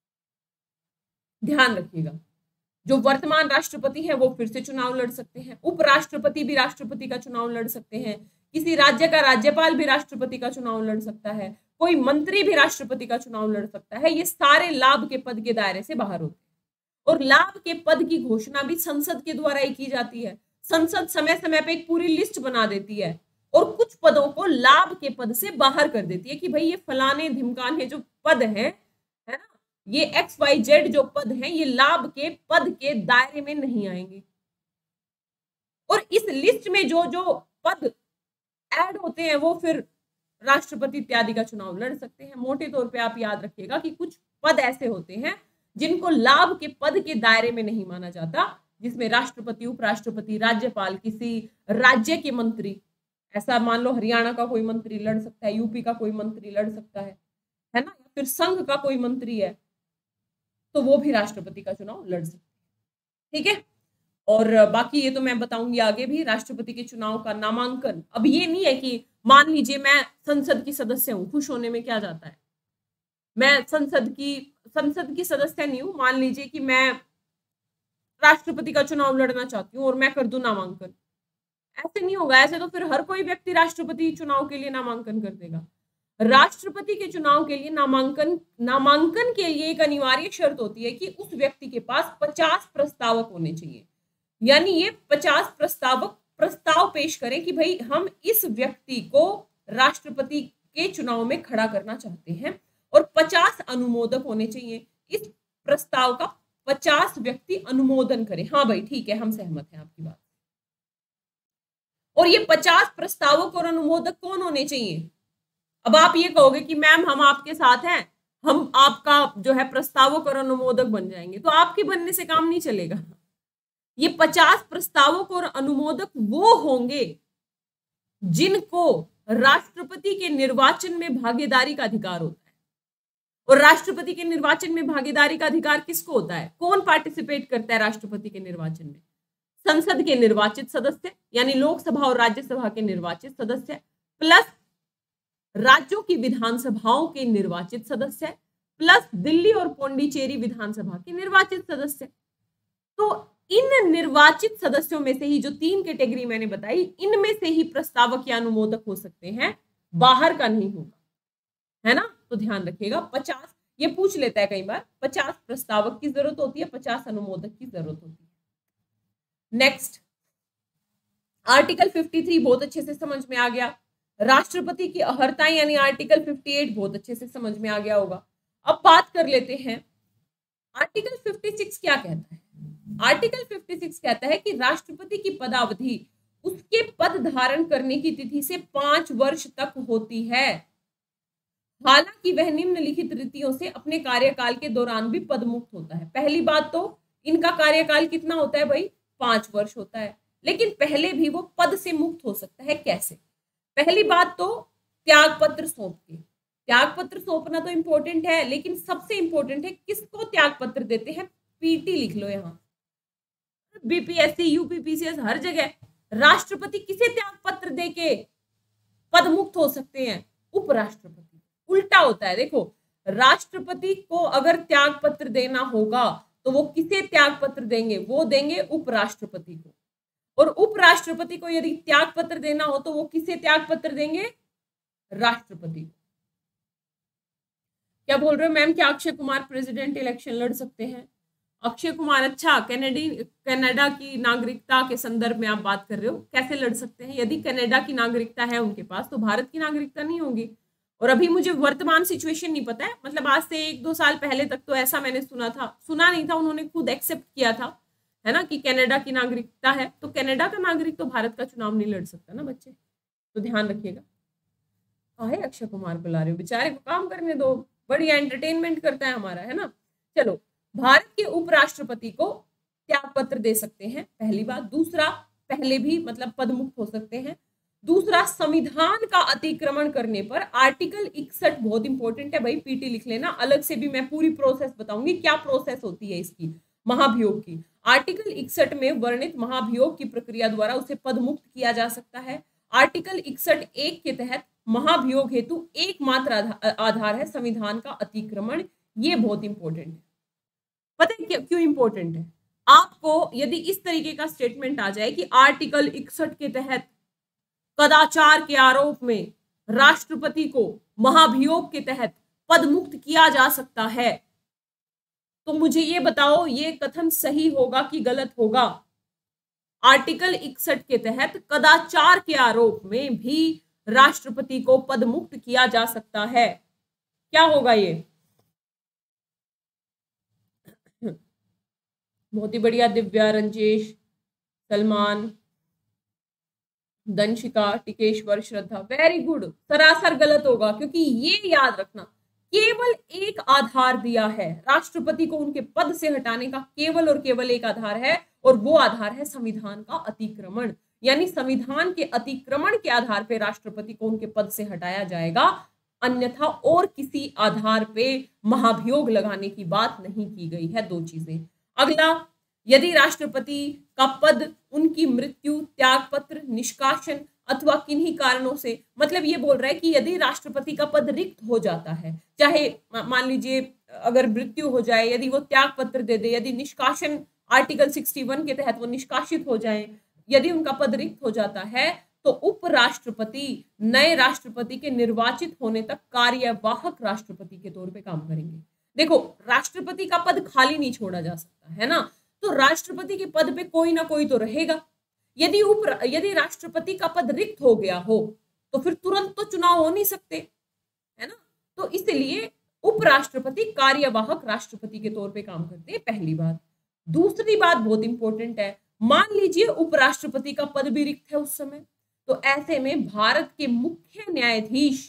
Speaker 1: ध्यान रखिएगा, जो वर्तमान राष्ट्रपति है वो फिर से चुनाव लड़ सकते हैं, उपराष्ट्रपति भी राष्ट्रपति का चुनाव लड़ सकते हैं, किसी राज्य का राज्यपाल भी राष्ट्रपति का चुनाव लड़ सकता है, कोई मंत्री भी राष्ट्रपति का चुनाव लड़ सकता है। ये सारे लाभ के पद के दायरे से बाहर होते हैं, और लाभ के पद की घोषणा भी संसद के द्वारा ही की जाती है। संसद समय समय पे एक पूरी लिस्ट बना देती है और कुछ पदों को लाभ के पद से बाहर कर देती है कि भाई ये फलाने ढिमकाने जो पद है ना, ये XYZ जो पद हैं, ये लाभ के पद के दायरे में नहीं आएंगे। और इस लिस्ट में जो जो पद ऐड होते हैं वो फिर राष्ट्रपति इत्यादि का चुनाव लड़ सकते हैं। मोटे तौर पे आप याद रखिएगा कि कुछ पद ऐसे होते हैं जिनको लाभ के पद के दायरे में नहीं माना जाता, जिसमें राष्ट्रपति, उपराष्ट्रपति, राज्यपाल, किसी राज्य के मंत्री, ऐसा मान लो हरियाणा का कोई मंत्री लड़ सकता है, यूपी का कोई मंत्री लड़ सकता है ना, या फिर संघ का कोई मंत्री है तो वो भी राष्ट्रपति का चुनाव लड़ सकते हैं। ठीक है, और बाकी ये तो मैं बताऊंगी आगे भी। राष्ट्रपति के चुनाव का नामांकन, अब ये नहीं है कि मान लीजिए मैं संसद की सदस्य हूँ, खुश होने में क्या जाता है, मैं संसद की सदस्य नहीं हूँ, मान लीजिए कि मैं राष्ट्रपति का चुनाव लड़ना चाहती हूँ और मैं कर दूं नामांकन, ऐसे नहीं होगा। ऐसे तो फिर हर कोई व्यक्ति राष्ट्रपति चुनाव के लिए नामांकन कर देगा। राष्ट्रपति के चुनाव के लिए नामांकन के लिए एक अनिवार्य शर्त होती है कि उस व्यक्ति के पास 50 प्रस्तावक होने चाहिए, यानी ये 50 प्रस्तावक प्रस्ताव पेश करें कि भाई हम इस व्यक्ति को राष्ट्रपति के चुनाव में खड़ा करना चाहते हैं, और 50 अनुमोदक होने चाहिए। इस प्रस्ताव का 50 व्यक्ति अनुमोदन करें, हाँ भाई ठीक है, हम सहमत हैं आपकी बात। और ये 50 प्रस्तावक और अनुमोदक कौन होने चाहिए? अब आप ये कहोगे कि मैम हम आपके साथ हैं, हम आपका जो है प्रस्तावक और अनुमोदक बन जाएंगे, तो आपके बनने से काम नहीं चलेगा। ये 50 प्रस्तावक और अनुमोदक वो होंगे जिनको राष्ट्रपति के निर्वाचन में भागीदारी का अधिकार होता है। और राष्ट्रपति के निर्वाचन में भागीदारी का अधिकार किसको होता है? कौन पार्टिसिपेट करता है राष्ट्रपति के निर्वाचन में? संसद के निर्वाचित सदस्य, यानी लोकसभा और राज्यसभा के निर्वाचित सदस्य, प्लस राज्यों की विधानसभाओं के निर्वाचित सदस्य, प्लस दिल्ली और पौंडीचेरी विधानसभा के निर्वाचित सदस्य। तो इन निर्वाचित सदस्यों में से ही जो 3 कैटेगरी मैंने बताई, इनमें से ही प्रस्तावक या अनुमोदक हो सकते हैं, बाहर का नहीं होगा, है ना। तो ध्यान रखिएगा, 50 ये पूछ लेता है कई बार, 50 प्रस्तावक की जरूरत होती है, 50 अनुमोदक की जरूरत होती है। नेक्स्ट, आर्टिकल 53 बहुत अच्छे से समझ में आ गया। राष्ट्रपति की अहर्ताएं यानी आर्टिकल 58 बहुत अच्छे से समझ में आ गया होगा। अब बात कर लेते हैं आर्टिकल 56 क्या कहता है। आर्टिकल 56 कहता है कि राष्ट्रपति की पदावधि उसके पद धारण करने की तिथि से 5 वर्ष तक होती है, हालांकि वह निम्नलिखित रीतियों से अपने कार्यकाल के दौरान भी पदमुक्त होता है। पहली बात तो इनका कार्यकाल कितना होता है भाई? 5 वर्ष होता है, लेकिन पहले भी वो पद से मुक्त हो सकता है। कैसे? पहली बात तो त्याग पत्र सौंप के। त्याग पत्र सौंपना तो इंपॉर्टेंट है, लेकिन सबसे इंपॉर्टेंट है किसको त्याग पत्र देते हैं। पीटी लिख लो यहाँ, बीपीएससी, यूपीपीसीएस, हर जगह राष्ट्रपति किसे त्याग पत्र देके पद मुक्त हो सकते हैं? उपराष्ट्रपति। उल्टा होता है, देखो, राष्ट्रपति को अगर त्याग पत्र देना होगा तो वो किसे त्याग पत्र देंगे? वो देंगे उपराष्ट्रपति को। और उपराष्ट्रपति को यदि त्याग पत्र देना हो तो वो किसे त्याग पत्र देंगे? राष्ट्रपति को। क्या बोल रहे हो मैम, क्या अक्षय कुमार प्रेसिडेंट इलेक्शन लड़ सकते हैं? अक्षय कुमार, अच्छा, कनाडा की नागरिकता के संदर्भ में आप बात कर रहे हो, कैसे लड़ सकते हैं? यदि कनाडा की नागरिकता है उनके पास तो भारत की नागरिकता नहीं होगी। और अभी मुझे वर्तमान सिचुएशन नहीं पता है, मतलब आज से 1-2 साल पहले तक तो ऐसा मैंने सुना नहीं था, उन्होंने खुद एक्सेप्ट किया था, है ना, कि कनाडा की नागरिकता है, तो कनाडा का नागरिक तो भारत का चुनाव नहीं लड़ सकता ना बच्चे, तो ध्यान रखिएगा। काहे अक्षय कुमार बुला रहे हो, बेचारे को काम करने दो, बढ़िया एंटरटेनमेंट करता है हमारा, है ना। चलो, भारत के उपराष्ट्रपति को त्याग पत्र दे सकते हैं, पहली बात। दूसरा, पहले भी मतलब पद मुक्त हो सकते हैं। दूसरा, संविधान का अतिक्रमण करने पर आर्टिकल 61, बहुत इंपॉर्टेंट है भाई, पीटी लिख लेना, अलग से भी मैं पूरी प्रोसेस बताऊंगी क्या प्रोसेस होती है इसकी, महाभियोग की। आर्टिकल 61 में वर्णित महाभियोग की प्रक्रिया द्वारा उसे पद मुक्त किया जा सकता है। आर्टिकल 61(1) के तहत महाभियोग हेतु एकमात्र आधार है संविधान का अतिक्रमण। ये बहुत इंपॉर्टेंट है। पता है क्यों इंपॉर्टेंट है? आपको यदि इस तरीके का स्टेटमेंट आ जाए कि आर्टिकल 61 के तहत कदाचार के आरोप में राष्ट्रपति को महाभियोग के तहत पद मुक्त किया जा सकता है, तो मुझे ये बताओ ये कथन सही होगा कि गलत होगा? आर्टिकल 61 के तहत कदाचार के आरोप में भी राष्ट्रपति को पद मुक्त किया जा सकता है, क्या होगा ये? बहुत ही बढ़िया, दिव्या, रंजेश, सलमान, दंशिका, टिकेश्वर, श्रद्धा, वेरी गुड। सरासर गलत होगा, क्योंकि ये याद रखना केवल एक आधार दिया है राष्ट्रपति को उनके पद से हटाने का, केवल और केवल एक आधार है, और वो आधार है संविधान का अतिक्रमण। यानी संविधान के अतिक्रमण के आधार पे राष्ट्रपति को उनके पद से हटाया जाएगा, अन्यथा और किसी आधार पे महाभियोग लगाने की बात नहीं की गई है। दो चीजें। अगला, यदि राष्ट्रपति का पद उनकी मृत्यु, त्यागपत्र, निष्कासन अथवा किन्हीं कारणों से, मतलब ये बोल रहा है कि यदि राष्ट्रपति का पद रिक्त हो जाता है, चाहे मान लीजिए अगर मृत्यु हो जाए, यदि वो त्यागपत्र दे दे, यदि निष्कासन आर्टिकल 61 के तहत वो निष्कासित हो जाए, यदि उनका पद रिक्त हो जाता है, तो उपराष्ट्रपति नए राष्ट्रपति के निर्वाचित होने तक कार्यवाहक राष्ट्रपति के तौर पे काम करेंगे। देखो, राष्ट्रपति का पद खाली नहीं छोड़ा जा सकता है ना, तो राष्ट्रपति के पद पे कोई ना कोई तो रहेगा। यदि राष्ट्रपति का पद रिक्त हो गया हो तो फिर तुरंत तो चुनाव हो नहीं सकते, है ना। तो इसलिए उपराष्ट्रपति कार्यवाहक राष्ट्रपति के तौर पे काम करते हैं, पहली बात। दूसरी बात बहुत इंपॉर्टेंट है, मान लीजिए उपराष्ट्रपति का पद भी रिक्त है उस समय, तो ऐसे में भारत के मुख्य न्यायाधीश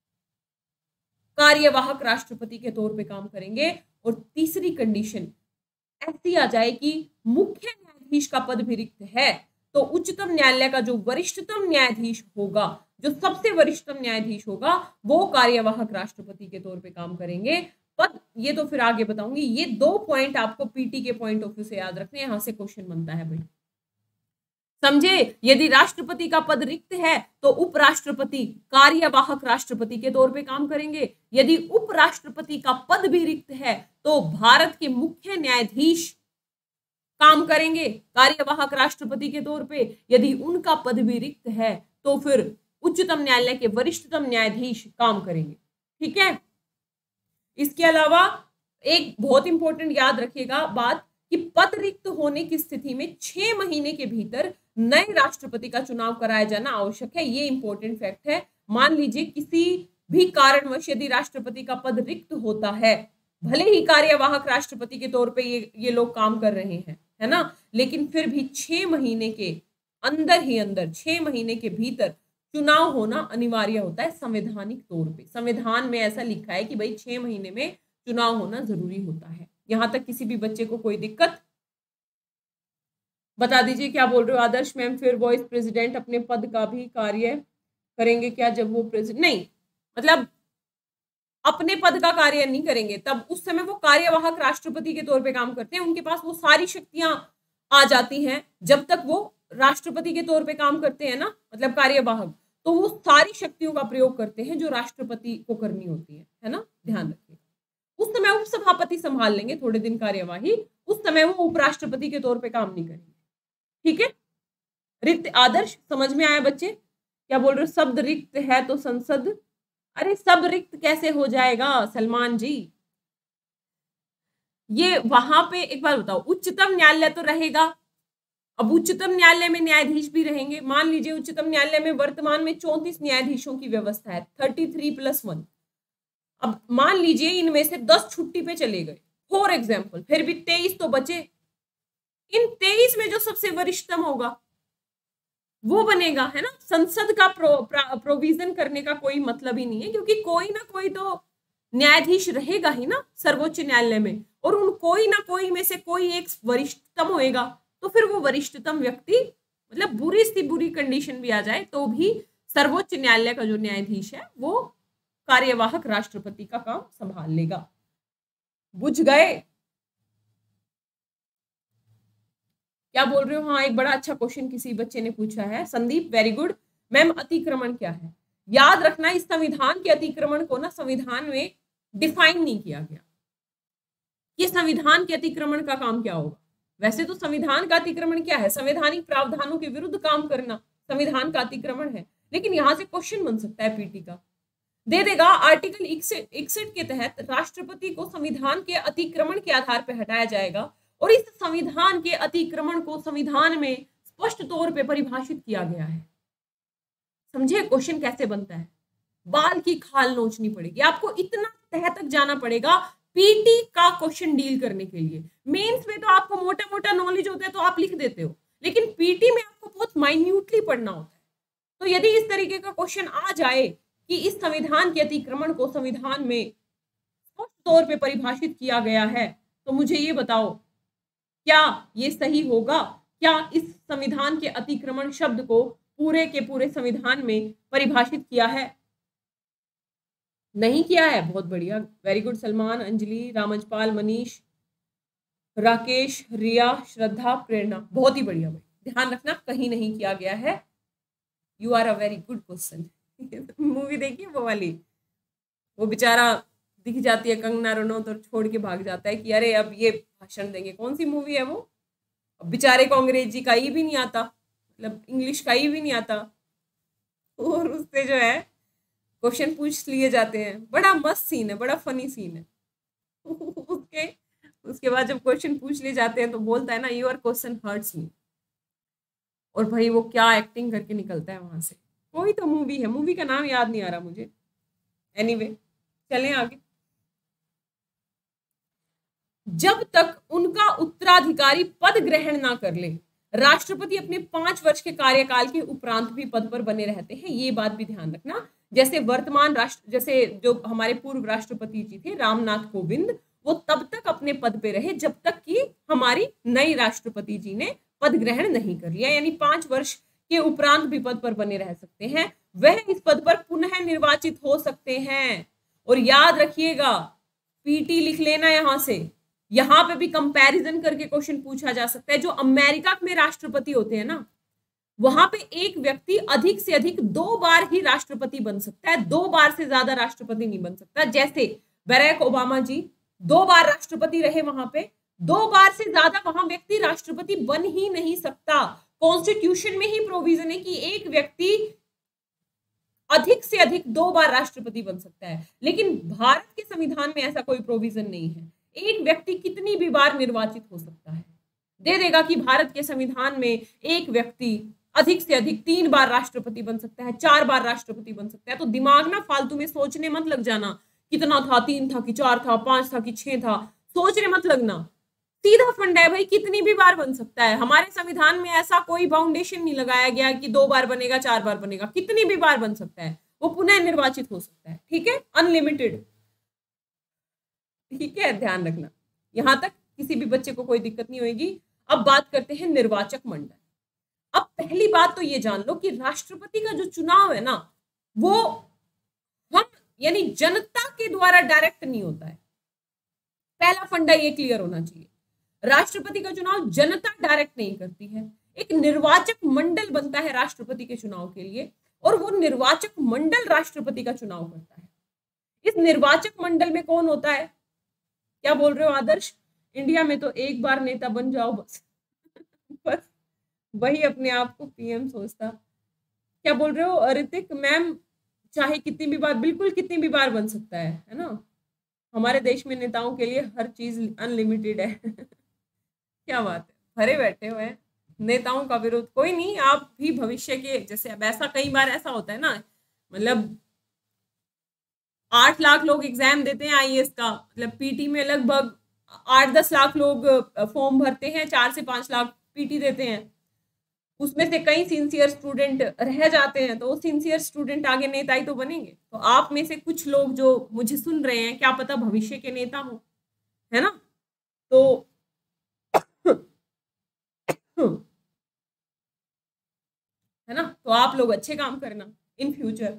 Speaker 1: कार्यवाहक राष्ट्रपति के तौर पे काम करेंगे। और तीसरी कंडीशन ऐसी आ जाए कि मुख्य न्यायाधीश का पद भी रिक्त है, तो उच्चतम न्यायालय का जो वरिष्ठतम न्यायाधीश होगा, जो सबसे वरिष्ठतम न्यायाधीश होगा, वो कार्यवाहक राष्ट्रपति के तौर पे काम करेंगे। पद ये तो फिर आगे बताऊंगी। ये 2 पॉइंट आपको पीटी के पॉइंट ऑफ व्यू से याद रखने, यहां से क्वेश्चन बनता है भाई, समझे। यदि राष्ट्रपति का पद रिक्त है तो उपराष्ट्रपति कार्यवाहक राष्ट्रपति के तौर पे काम करेंगे। यदि उपराष्ट्रपति का पद भी रिक्त है तो भारत के मुख्य न्यायाधीश काम करेंगे कार्यवाहक राष्ट्रपति के तौर पे। यदि उनका पद भी रिक्त है तो फिर उच्चतम न्यायालय के वरिष्ठतम न्यायाधीश काम करेंगे, ठीक है। इसके अलावा एक बहुत इंपॉर्टेंट याद रखिएगा बात कि पद रिक्त होने की स्थिति में 6 महीने के भीतर नए राष्ट्रपति का चुनाव कराया जाना आवश्यक है। ये इंपॉर्टेंट फैक्ट है। मान लीजिए किसी भी कारणवश यदि राष्ट्रपति का पद रिक्त होता है, भले ही कार्यवाहक राष्ट्रपति के तौर पे ये लोग काम कर रहे हैं, है ना, लेकिन फिर भी 6 महीने के अंदर 6 महीने के भीतर चुनाव होना अनिवार्य होता है संवैधानिक तौर पे। संविधान में ऐसा लिखा है कि भाई 6 महीने में चुनाव होना जरूरी होता है। यहां तक किसी भी बच्चे को कोई दिक्कत? बता दीजिए क्या बोल रहे हो आदर्श मैम। फिर वाइस प्रेसिडेंट अपने पद का भी कार्य करेंगे क्या जब वो प्रेसिडेंट? नहीं, मतलब अपने पद का कार्य नहीं करेंगे, तब उस समय वो कार्यवाहक राष्ट्रपति के तौर पे काम करते हैं। उनके पास वो सारी शक्तियां आ जाती हैं जब तक वो राष्ट्रपति के तौर पे काम करते हैं ना, मतलब कार्यवाहक, तो वो सारी शक्तियों का प्रयोग करते हैं जो राष्ट्रपति को करनी होती है ना, ध्यान रखिए। उस समय उपसभापति संभाल लेंगे थोड़े दिन कार्यवाही, उस समय वो उपराष्ट्रपति के तौर पे काम नहीं करेंगे, ठीक है। रिक्त आदर्श समझ में आया बच्चे? क्या बोल रहे हो? शब्द रिक्त है तो संसद, अरे सब रिक्त कैसे हो जाएगा सलमान जी? ये वहां पे एक बार बताओ, उच्चतम न्यायालय तो रहेगा। अब उच्चतम न्यायालय में न्यायाधीश भी रहेंगे। मान लीजिए उच्चतम न्यायालय में वर्तमान में 34 न्यायाधीशों की व्यवस्था है, 33+1। अब मान लीजिए इनमें से 10 छुट्टी पे चले गए फॉर एग्जाम्पल, फिर भी 23 तो बचे। इन 23 में जो सबसे वरिष्ठतम होगा वो बनेगा, है ना। संसद का प्रोविजन करने का कोई मतलब ही नहीं है, क्योंकि कोई ना कोई तो न्यायाधीश रहेगा ही ना सर्वोच्च न्यायालय में। और उन कोई ना कोई में से कोई एक वरिष्ठतम होएगा, तो फिर वो वरिष्ठतम व्यक्ति मतलब बुरी सी बुरी कंडीशन भी आ जाए तो भी सर्वोच्च न्यायालय का जो न्यायाधीश है वो कार्यवाहक राष्ट्रपति का काम संभाल लेगा। बुझ गए? क्या बोल रहे हो? हाँ, एक बड़ा अच्छा क्वेश्चन किसी बच्चे ने पूछा है, संदीप, वेरी गुड। मैम, अतिक्रमण क्या है? याद रखना, इस संविधान के अतिक्रमण को ना संविधान में डिफाइन नहीं किया गया कि संविधान के अतिक्रमण का काम क्या होगा। वैसे तो संविधान का अतिक्रमण क्या है? संवैधानिक प्रावधानों के विरुद्ध काम करना संविधान का अतिक्रमण है, लेकिन यहां से क्वेश्चन बन सकता है पीटी का, दे देगा आर्टिकल 61 के तहत राष्ट्रपति को संविधान के अतिक्रमण के आधार पर हटाया जाएगा और इस संविधान के अतिक्रमण को संविधान में स्पष्ट तौर पे परिभाषित किया गया है। समझे क्वेश्चन कैसे बनता है? बाल की खाल नोचनी पड़ेगी आपको, इतना तह तक जाना पड़ेगा पीटी का क्वेश्चन डील करने के लिए। मेंस में तो आपको मोटा मोटा नॉलेज होता है तो आप लिख देते हो, लेकिन पीटी में आपको बहुत माइन्यूटली पढ़ना होता है। तो यदि इस तरीके का क्वेश्चन आ जाए कि इस संविधान के अतिक्रमण को संविधान में स्पष्ट तौर पे परिभाषित किया गया है, तो मुझे ये बताओ क्या ये सही होगा? क्या इस संविधान के अतिक्रमण शब्द को पूरे के पूरे संविधान में परिभाषित किया है? नहीं किया है? बहुत बढ़िया, वेरी गुड। सलमान, अंजलि, रामजपाल, मनीष, राकेश, रिया, श्रद्धा, प्रेरणा, बहुत ही बढ़िया भाई। ध्यान रखना कहीं नहीं किया गया है। You are a very good person. Movie देखिए वो वाली, वो बेचारा दिख जाती है कंगना रनौत और छोड़ के भाग जाता है कि अरे अब ये भाषण देंगे। कौन सी मूवी है वो? अब बेचारे को अंग्रेजी का ही भी नहीं आता, मतलब इंग्लिश का ही भी नहीं आता, और उससे जो है क्वेश्चन पूछ लिए जाते हैं। बड़ा मस्त सीन है, बड़ा फनी सीन है। उसके बाद जब क्वेश्चन पूछ लिए जाते हैं तो बोलता है ना, योर क्वेश्चन हर्ट्स मी, और भाई वो क्या एक्टिंग करके निकलता है वहां से। कोई तो मूवी है, मूवी का नाम याद नहीं आ रहा मुझे। एनीवे, चलें आगे। जब तक उनका उत्तराधिकारी पद ग्रहण ना कर ले, राष्ट्रपति अपने 5 वर्ष के कार्यकाल के उपरांत भी पद पर बने रहते हैं। ये बात भी ध्यान रखना। जैसे वर्तमान जैसे जो हमारे पूर्व राष्ट्रपति जी थे रामनाथ कोविंद, वो तब तक अपने पद पे रहे जब तक कि हमारी नई राष्ट्रपति जी ने पद ग्रहण नहीं कर लिया, यानी 5 वर्ष के उपरांत भी पद पर बने रह सकते हैं। वह इस पद पर पुनः निर्वाचित हो सकते हैं। और याद रखिएगा, पीटी लिख लेना यहां से, यहां पे भी कंपैरिजन करके क्वेश्चन पूछा जा सकता है। जो अमेरिका में राष्ट्रपति होते हैं ना, वहां पे एक व्यक्ति अधिक से अधिक 2 बार ही राष्ट्रपति बन सकता है, 2 बार से ज्यादा राष्ट्रपति नहीं बन सकता। जैसे बराक ओबामा जी 2 बार राष्ट्रपति रहे, वहां पे 2 बार से ज्यादा वहां व्यक्ति राष्ट्रपति बन ही नहीं सकता। कॉन्स्टिट्यूशन में ही प्रोविजन है कि एक व्यक्ति अधिक से अधिक 2 बार राष्ट्रपति बन सकता है, लेकिन भारत के संविधान में ऐसा कोई प्रोविजन नहीं है। एक व्यक्ति कितनी भी बार निर्वाचित हो सकता है। दे देगा कि भारत के संविधान में एक व्यक्ति अधिक से अधिक 3 बार राष्ट्रपति बन सकता है, 4 बार राष्ट्रपति बन सकता है। तो दिमाग ना फालतू में सोचने मत लग जाना कितना था, 3 था कि 4 था, 5 था कि 6 था, सोचने मत लगना। सीधा फंडा है भाई, कितनी भी बार बन सकता है। हमारे संविधान में ऐसा कोई बाउंडेशन नहीं लगाया गया कि 2 बार बनेगा, 4 बार बनेगा, कितनी भी बार बन सकता है, वो पुनः निर्वाचित हो सकता है। ठीक है, अनलिमिटेड। ठीक है, ध्यान रखना, यहां तक किसी भी बच्चे को कोई दिक्कत नहीं होगी। अब बात करते हैं निर्वाचक मंडल। अब पहली बात तो ये जान लो कि राष्ट्रपति का जो चुनाव है ना, वो हम यानी जनता के द्वारा डायरेक्ट नहीं होता है। पहला फंडा ये क्लियर होना चाहिए, राष्ट्रपति का चुनाव जनता डायरेक्ट नहीं करती है। एक निर्वाचक मंडल बनता है राष्ट्रपति के चुनाव के लिए, और वो निर्वाचक मंडल राष्ट्रपति का चुनाव करता है। इस निर्वाचक मंडल में कौन होता है? क्या बोल रहे हो आदर्श? इंडिया में तो एक बार नेता बन जाओ बस बस वही अपने आप को पीएम सोचता। क्या बोल रहे हो ऋतिक? मैम, चाहे कितनी भी बार, बिल्कुल कितनी भी बार बन सकता है ना। हमारे देश में नेताओं के लिए हर चीज अनलिमिटेड है। क्या बात है, भरे बैठे हुए हैं नेताओं का विरोध। कोई नहीं, आप भी भविष्य के जैसे, अब ऐसा कई बार ऐसा होता है ना, मतलब 8 लाख लोग एग्जाम देते हैं आईएएस का, मतलब पीटी में लगभग 8-10 लाख लोग फॉर्म भरते हैं, 4 से 5 लाख पीटी देते हैं। उसमें से कई सिंसियर स्टूडेंट रह जाते हैं, तो वो सिंसियर स्टूडेंट आगे नेता ही तो बनेंगे। तो आप में से कुछ लोग जो मुझे सुन रहे हैं, क्या पता भविष्य के नेता हो, है ना। तो है ना, तो आप लोग अच्छे काम करना इन फ्यूचर।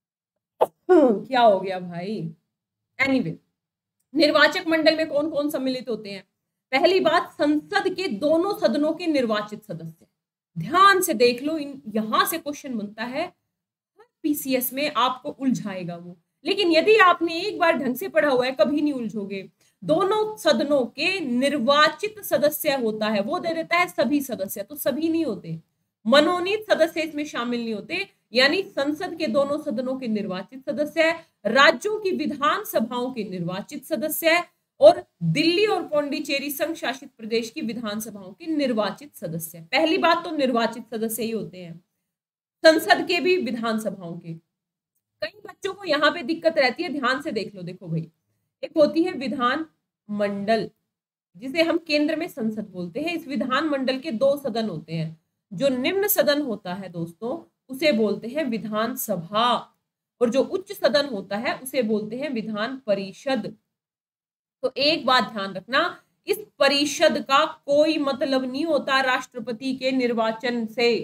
Speaker 1: क्या हो गया भाई? एनीवे, निर्वाचक मंडल में कौन कौन सम्मिलित होते हैं? पहली बात, संसद के दोनों सदनों के निर्वाचित सदस्य। ध्यान से देख लो, यहां से क्वेश्चन बनता है, पीसीएस में आपको उलझाएगा वो, लेकिन यदि आपने एक बार ढंग से पढ़ा हुआ है कभी नहीं उलझोगे। दोनों सदनों के निर्वाचित सदस्य होता है, वो दे देता है सभी सदस्य, तो सभी नहीं होते, मनोनीत सदस्य इसमें शामिल नहीं होते। यानी संसद के दोनों सदनों के निर्वाचित सदस्य, राज्यों की विधानसभाओं के निर्वाचित सदस्य, और दिल्ली और पौंडीचेरी संघ शासित प्रदेश की विधानसभाओं के निर्वाचित सदस्य। पहली बात तो निर्वाचित सदस्य ही होते हैं, संसद के भी विधानसभाओं के। कई बच्चों को यहाँ पे दिक्कत रहती है, ध्यान से देख लो, देखो भाई, एक होती है विधान मंडल, जिसे हम केंद्र में संसद बोलते हैं। इस विधान मंडल के दो सदन होते हैं। जो निम्न सदन होता है दोस्तों, उसे बोलते हैं विधानसभा, और जो उच्च सदन होता है उसे बोलते हैं विधान परिषद। तो एक बात ध्यान रखना, इस परिषद का कोई मतलब नहीं होता राष्ट्रपति के निर्वाचन से,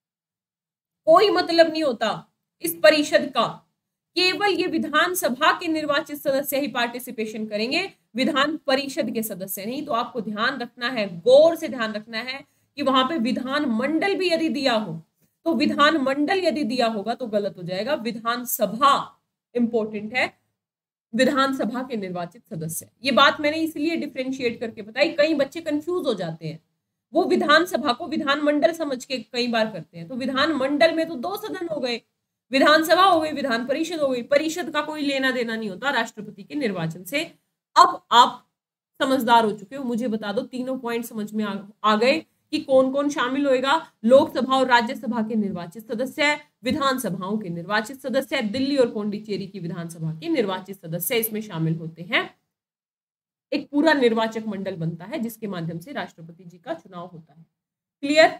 Speaker 1: कोई मतलब नहीं होता इस परिषद का। केवल ये विधानसभा के निर्वाचित सदस्य ही पार्टिसिपेशन करेंगे, विधान परिषद के सदस्य नहीं। तो आपको ध्यान रखना है, गौर से ध्यान रखना है कि वहां पे विधान मंडल भी यदि दिया हो, तो विधान मंडल यदि दिया होगा तो गलत हो जाएगा, विधानसभा इंपॉर्टेंट है, विधानसभा के निर्वाचित सदस्य। ये बात मैंने इसलिए डिफरेंशिएट करके बताई, कई बच्चे कंफ्यूज हो जाते हैं, वो विधानसभा को विधान मंडल समझ के कई बार करते हैं। तो विधान मंडल में तो दो सदन हो गए, विधानसभा हो गई, विधान परिषद हो गई, परिषद का कोई लेना देना नहीं होता राष्ट्रपति के निर्वाचन से। अब आप समझदार हो चुके हो, मुझे बता दो, तीनों पॉइंट समझ में आ गए कि कौन कौन शामिल होएगा? लोकसभा और राज्यसभा के निर्वाचित सदस्य, विधानसभाओं के निर्वाचित सदस्य, दिल्ली और पौंडीचेरी की विधानसभा के निर्वाचित सदस्य इसमें शामिल होते हैं। एक पूरा निर्वाचक मंडल बनता है जिसके माध्यम से राष्ट्रपति जी का चुनाव होता है। क्लियर?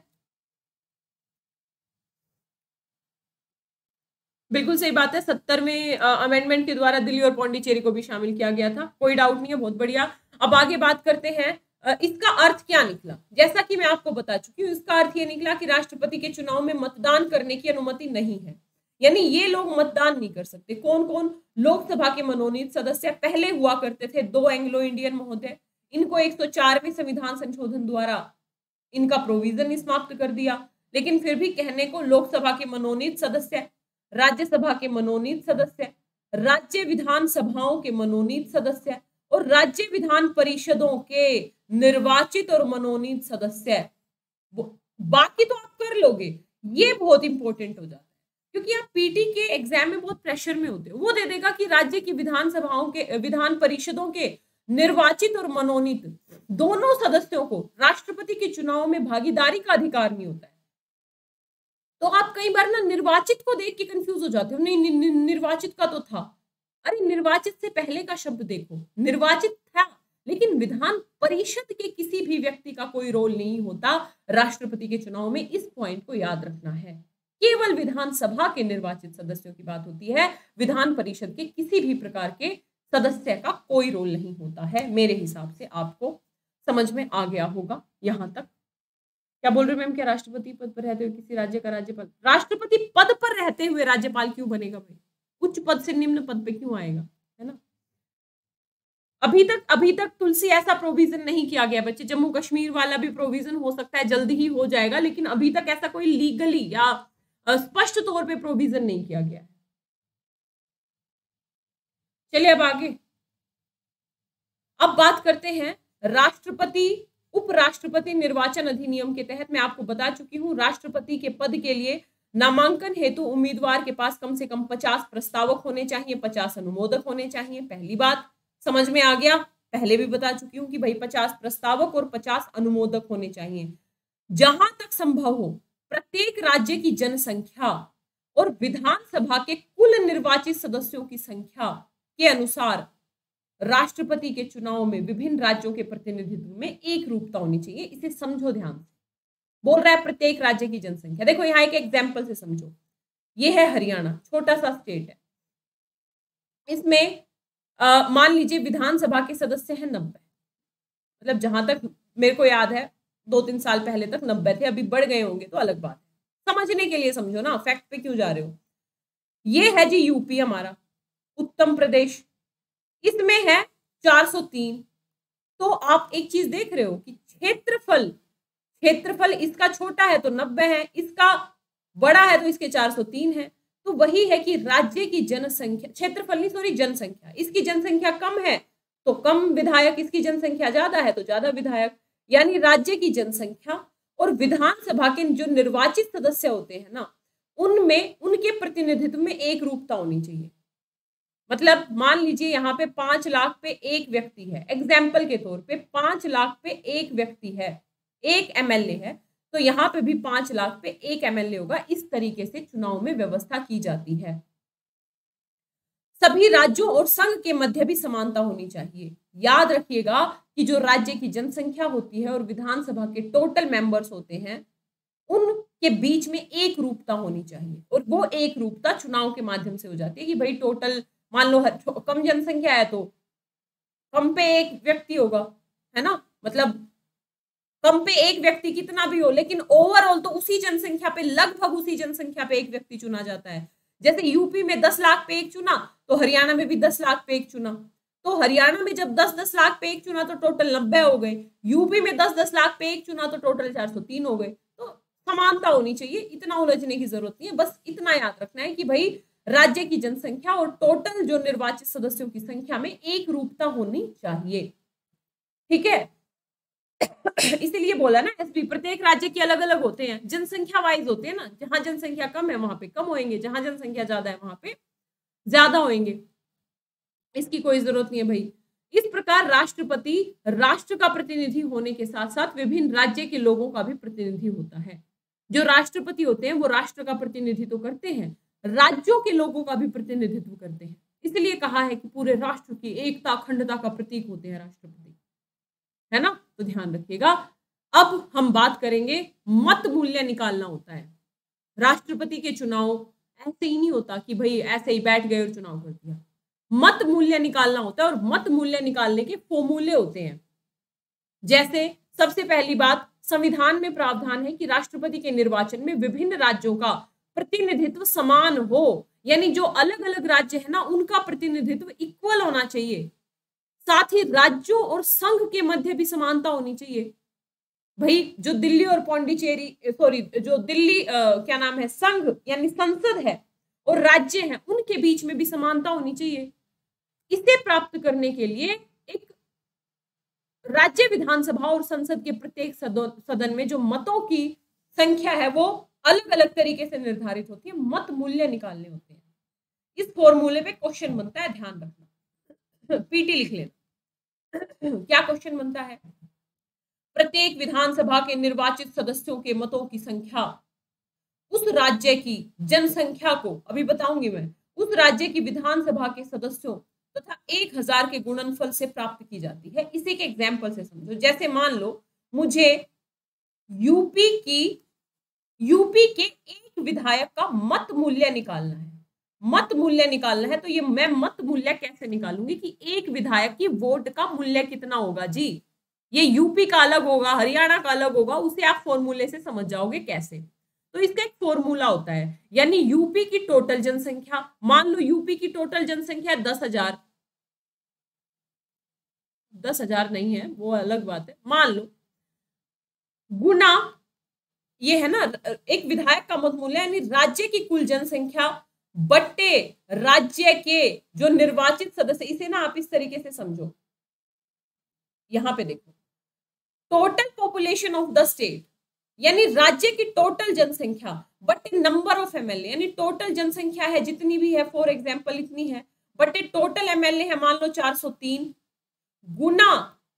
Speaker 1: बिल्कुल सही बात है, 70वें अमेंडमेंट के द्वारा दिल्ली और पौंडीचेरी को भी शामिल किया गया था, कोई डाउट नहीं है, बहुत बढ़िया। अब आगे बात करते हैं, इसका अर्थ क्या निकला? जैसा कि मैं आपको बता चुकी हूँ, इसका अर्थ ये निकला कि राष्ट्रपति के चुनाव में मतदान करने की अनुमति नहीं है, यानी ये लोग मतदान नहीं कर सकते। कौन कौन? लोकसभा के मनोनीत सदस्य, पहले हुआ करते थे 2 एंग्लो इंडियन महोदय, इनको 104वें संविधान संशोधन द्वारा इनका प्रोविजन समाप्त कर दिया, लेकिन फिर भी कहने को लोकसभा के मनोनीत सदस्य, राज्यसभा के मनोनीत सदस्य, राज्य विधानसभाओं के मनोनीत सदस्य, और राज्य विधान परिषदों के निर्वाचित और मनोनीत सदस्य। बाकी तो आप कर लोगे, ये बहुत इंपॉर्टेंट हो जाता है, क्योंकि आप पीटी के एग्जाम में बहुत प्रेशर में होते हो। वो दे देगा कि राज्य की विधानसभाओं के, विधान परिषदों के निर्वाचित और मनोनीत दोनों सदस्यों को राष्ट्रपति के चुनाव में भागीदारी का अधिकार नहीं होता है। तो आप कई बार ना निर्वाचित को देख के कंफ्यूज हो जाते हो, नहीं निर्वाचित का तो था, अरे निर्वाचित से पहले का शब्द देखो, निर्वाचित था, लेकिन विधान परिषद के किसी भी व्यक्ति का कोई रोल नहीं होता राष्ट्रपति के चुनाव में। इस पॉइंट को याद रखना है, केवल विधानसभा के निर्वाचित सदस्यों की बात होती है, विधान परिषद के किसी भी प्रकार के सदस्य का कोई रोल नहीं होता है। मेरे हिसाब से आपको समझ में आ गया होगा यहां तक। क्या बोल रहे मैम? क्या राष्ट्रपति पद पर रहते हुए किसी राज्य का राज्यपाल, राष्ट्रपति पद पर रहते हुए राज्यपाल क्यों बनेगा भाई? उच्च पद से निम्न पद पे क्यों आएगा, है ना? अभी तक तुलसी ऐसा प्रोविजन नहीं किया गया बच्चे। जम्मू कश्मीर वाला भी प्रोविजन हो सकता है, जल्दी ही हो जाएगा, लेकिन अभी तक ऐसा कोई लीगली या स्पष्ट तौर पे प्रोविजन नहीं किया गया। चलिए अब आगे, अब बात करते हैं राष्ट्रपति उपराष्ट्रपति निर्वाचन अधिनियम के तहत। मैं आपको बता चुकी हूं, राष्ट्रपति के पद के लिए नामांकन हेतु उम्मीदवार के पास कम से कम 50 प्रस्तावक होने चाहिए, 50 अनुमोदक होने चाहिए। पहली बात समझ में आ गया, पहले भी बता चुकी हूं कि भाई 50 प्रस्तावक और 50 अनुमोदक होने चाहिए। जहां तक संभव हो, प्रत्येक राज्य की जनसंख्या और विधानसभा के कुल निर्वाचित सदस्यों की संख्या के अनुसार राष्ट्रपति के चुनाव में विभिन्न राज्यों के प्रतिनिधित्व में एक रूपता होनी चाहिए। इसे समझो ध्यान से, बोल रहा है प्रत्येक राज्य की जनसंख्या। देखो यहाँ एक एग्जाम्पल से समझो, ये है हरियाणा, छोटा सा स्टेट है, इसमें मान लीजिए विधानसभा के सदस्य हैं 90, मतलब जहां तक मेरे को याद है 2-3 साल पहले तक 90 थे, अभी बढ़ गए होंगे तो अलग बात है। समझने के लिए समझो ना, फैक्ट पे क्यों जा रहे हो। ये है जी यूपी हमारा, उत्तर प्रदेश, इसमें है 403। तो आप एक चीज देख रहे हो कि क्षेत्रफल इसका छोटा है तो 90 है, इसका बड़ा है तो इसके 403 है। तो वही है कि राज्य की जनसंख्या, क्षेत्रफल नहीं सॉरी जनसंख्या, इसकी जनसंख्या कम है तो कम विधायक, इसकी जनसंख्या ज्यादा है तो ज्यादा विधायक। यानी राज्य की जनसंख्या और विधानसभा के जो निर्वाचित सदस्य होते हैं ना, उनमें उनके प्रतिनिधित्व में एक रूपता होनी चाहिए। मतलब मान लीजिए यहाँ पे 5 लाख पे एक व्यक्ति है, एग्जाम्पल के तौर पे 5 लाख पे एक व्यक्ति है, एक एमएलए है, तो यहाँ पे भी 5 लाख पे एक एमएलए होगा। इस तरीके से चुनाव में व्यवस्था की जाती है। सभी राज्यों और संघ के मध्य भी समानता होनी चाहिए। याद रखिएगा कि जो राज्य की जनसंख्या होती है और विधानसभा के टोटल मेंबर्स होते हैं, उनके बीच में एक रूपता होनी चाहिए, और वो एक रूपता चुनाव के माध्यम से हो जाती है कि भाई टोटल मान लो कम जनसंख्या है तो कम पे एक व्यक्ति होगा, है ना, मतलब कम पे एक व्यक्ति कितना भी हो, लेकिन ओवरऑल तो उसी जनसंख्या पे, लगभग उसी जनसंख्या पे एक व्यक्ति चुना जाता है। जैसे यूपी में 10 लाख पे एक चुना तो हरियाणा में भी 10 लाख पे एक चुना, तो हरियाणा में जब 10-10 लाख पे एक चुना तो टोटल 90 हो गए, यूपी में 10-10 लाख पे एक चुना तो टोटल 403 हो गए। तो समानता होनी चाहिए, इतना उलझने की जरूरत नहीं है, बस इतना याद रखना है कि भाई राज्य की जनसंख्या और टोटल जो निर्वाचित सदस्यों की संख्या में एक रूपता होनी चाहिए। ठीक है, इसीलिए बोला ना एसपी, प्रत्येक राज्य के अलग अलग होते हैं, जनसंख्या वाइज होते हैं ना, जहां जनसंख्या कम है वहां पे कम होंगे, जहां जनसंख्या ज्यादा है वहां पे ज्यादा होंगे। इसकी कोई जरूरत नहीं है भाई। इस प्रकार राष्ट्रपति राष्ट्र का प्रतिनिधि होने के साथ साथ विभिन्न राज्य के लोगों का भी प्रतिनिधि होता है। जो राष्ट्रपति होते हैं वो राष्ट्र का प्रतिनिधित्व करते हैं, राज्यों के लोगों का भी प्रतिनिधित्व करते हैं। इसलिए कहा है कि पूरे राष्ट्र की एकता अखंडता का प्रतीक होते हैं राष्ट्रपति, है ना, तो ध्यान रखिएगा। अब हम बात करेंगे, मत मूल्य निकालना होता है। राष्ट्रपति के चुनाव ऐसे ही नहीं होता कि भाई ऐसे ही बैठ गए और चुनाव कर दिया, मत मूल्य निकालना होता है, और मत मूल्य निकालने के फॉर्मूले होते हैं। जैसे सबसे पहली बात, संविधान में प्रावधान है कि राष्ट्रपति के निर्वाचन में विभिन्न राज्यों का प्रतिनिधित्व समान हो, यानी जो अलग अलग राज्य है ना उनका प्रतिनिधित्व इक्वल होना चाहिए। साथ ही राज्यों और संघ के मध्य भी समानता होनी चाहिए। भाई जो दिल्ली और पौंडीचेरी जो दिल्ली क्या नाम है, संघ यानी संसद है, और राज्य हैं, उनके बीच में भी समानता होनी चाहिए। इसे प्राप्त करने के लिए एक राज्य विधानसभा और संसद के प्रत्येक सदन में जो मतों की संख्या है वो अलग अलग तरीके से निर्धारित होती है, मत मूल्य निकालने होते हैं। इस फॉर्मूले पे क्वेश्चन बनता है, ध्यान रखना, पीटी लिख लेना। क्या क्वेश्चन बनता है, प्रत्येक विधानसभा के निर्वाचित सदस्यों के मतों की संख्या उस राज्य की जनसंख्या को, अभी बताऊंगी मैं, उस राज्य की विधानसभा के सदस्यों तथा 1000 के गुणनफल से प्राप्त की जाती है। इसी के एग्जाम्पल से समझो, जैसे मान लो मुझे यूपी के एक विधायक का मत मूल्य निकालना है, मत मूल्य निकालना है, तो ये मैं मत मूल्य कैसे निकालूंगी कि एक विधायक की वोट का मूल्य कितना होगा जी, ये यूपी का अलग होगा, हरियाणा का अलग होगा, उसे आप फॉर्मूले से समझ जाओगे कैसे। तो इसका एक फॉर्मूला होता है, यानी यूपी की टोटल जनसंख्या, मान लो यूपी की टोटल जनसंख्या 10,000, 10,000 नहीं है वो अलग बात है, मान लो, गुना ये है ना एक विधायक का मत मूल्य, यानी राज्य की कुल जनसंख्या बट्टे राज्य के जो निर्वाचित सदस्य। इसे ना आप इस तरीके से समझो, यहां पे देखो, total population of the state यानी राज्य की टोटल जनसंख्या बट नंबर ऑफ एमएलए, यानी टोटल जनसंख्या है जितनी भी है, फॉर एग्जांपल इतनी है, बट टोटल एमएलए है मान लो 403, गुना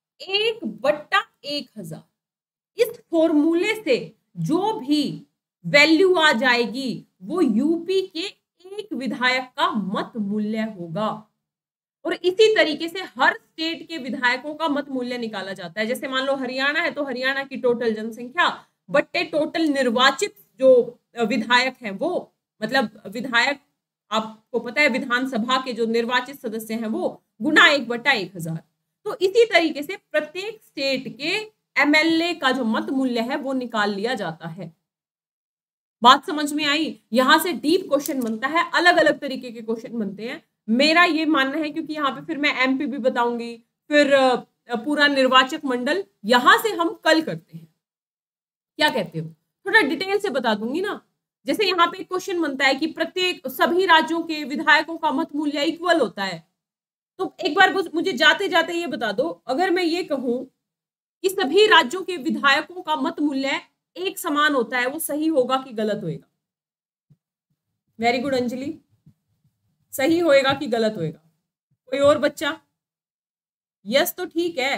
Speaker 1: 1/1000। इस फॉर्मूले से जो भी वैल्यू आ जाएगी वो यूपी के एक विधायक का मत मूल्य होगा। और इसी तरीके से हर स्टेट के विधायकों का मत मूल्य निकाला जाता है। जैसे मान लो हरियाणा है तो हरियाणा की टोटल जनसंख्या बट्टे टोटल निर्वाचित जो विधायक हैं वो, मतलब विधायक आपको पता है विधानसभा के जो निर्वाचित सदस्य हैं वो, गुना 1/1000। तो इसी तरीके से प्रत्येक स्टेट के एमएलए का जो मत मूल्य है वो निकाल लिया जाता है। बात समझ में आई? यहां से डीप क्वेश्चन बनता है, अलग अलग तरीके के क्वेश्चन बनते हैं। मेरा ये मानना है, क्योंकि यहाँ पे फिर मैं एमपी भी बताऊंगी, फिर पूरा निर्वाचक मंडल, यहां से हम कल करते हैं। क्या कहते हो? थोड़ा डिटेल से बता दूंगी ना। जैसे यहाँ पे एक क्वेश्चन बनता है कि प्रत्येक सभी राज्यों के विधायकों का मत मूल्य इक्वल होता है, तो एक बार मुझे जाते जाते ये बता दो, अगर मैं ये कहूं कि सभी राज्यों के विधायकों का मत मूल्य एक समान होता है, वो सही होगा कि गलत होएगा? वेरी गुड अंजलि, सही होएगा कि गलत होएगा? कोई और बच्चा? यस तो ठीक है,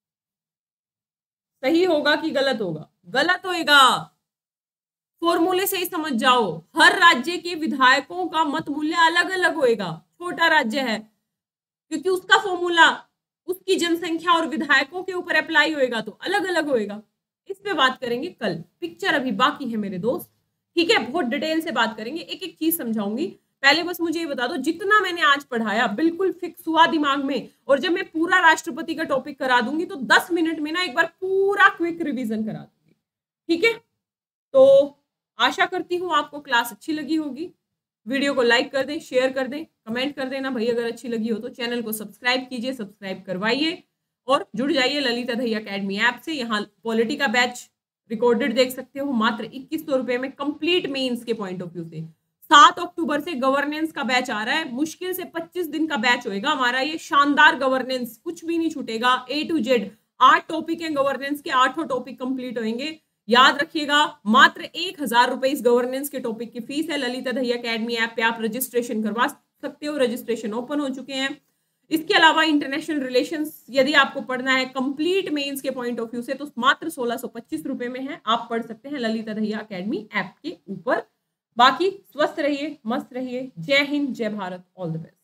Speaker 1: सही होगा कि गलत होगा? गलत होएगा। फॉर्मूले से ही समझ जाओ, हर राज्य के विधायकों का मत मूल्य अलग अलग होएगा। छोटा राज्य है क्योंकि उसका फॉर्मूला उसकी जनसंख्या और विधायकों के ऊपर अप्लाई होएगा, तो अलग अलग होएगा। इस पे बात करेंगे कल, पिक्चर अभी बाकी है मेरे दोस्त, ठीक है? बहुत डिटेल से बात करेंगे, एक एक चीज समझाऊंगी। पहले बस मुझे ये बता दो, जितना मैंने आज पढ़ाया बिल्कुल फिक्स हुआ दिमाग में, और जब मैं पूरा राष्ट्रपति का टॉपिक करा दूंगी तो 10 मिनट में ना एक बार पूरा क्विक रिवीजन करा दूंगी, ठीक है? तो आशा करती हूँ आपको क्लास अच्छी लगी होगी। वीडियो को लाइक कर दें, शेयर कर दें, कमेंट कर देना भाई अगर अच्छी लगी हो तो। चैनल को सब्सक्राइब कीजिए, सब्सक्राइब करवाइए और जुड़ जाइए ललिता दहिया अकेडमी ऐप से। यहाँ पॉलिटी का बैच रिकॉर्डेड देख सकते हो, मात्र 2100 रुपए में, कंप्लीट मेंस के पॉइंट ऑफ व्यू से। 7 अक्टूबर से गवर्नेंस का बैच आ रहा है, मुश्किल से 25 दिन का बैच होएगा हमारा ये। शानदार गवर्नेंस, कुछ भी नहीं छूटेगा, A to Z 8 टॉपिक है गवर्नेंस के, 8 टॉपिक कंप्लीट होंगे। याद रखिएगा, मात्र 1000 रुपए इस गवर्नेंस के टॉपिक की फीस है। ललिता दहिया अकेडमी ऐप पे आप रजिस्ट्रेशन करवा सकते हो, रजिस्ट्रेशन ओपन हो चुके हैं। इसके अलावा इंटरनेशनल रिलेशंस यदि आपको पढ़ना है कंप्लीट मेंस के पॉइंट ऑफ व्यू से, तो मात्र 1625 रुपए में है, आप पढ़ सकते हैं ललिता दहिया अकेडमी ऐप के ऊपर। बाकी स्वस्थ रहिए, मस्त रहिए। जय हिंद, जय भारत, ऑल द बेस्ट।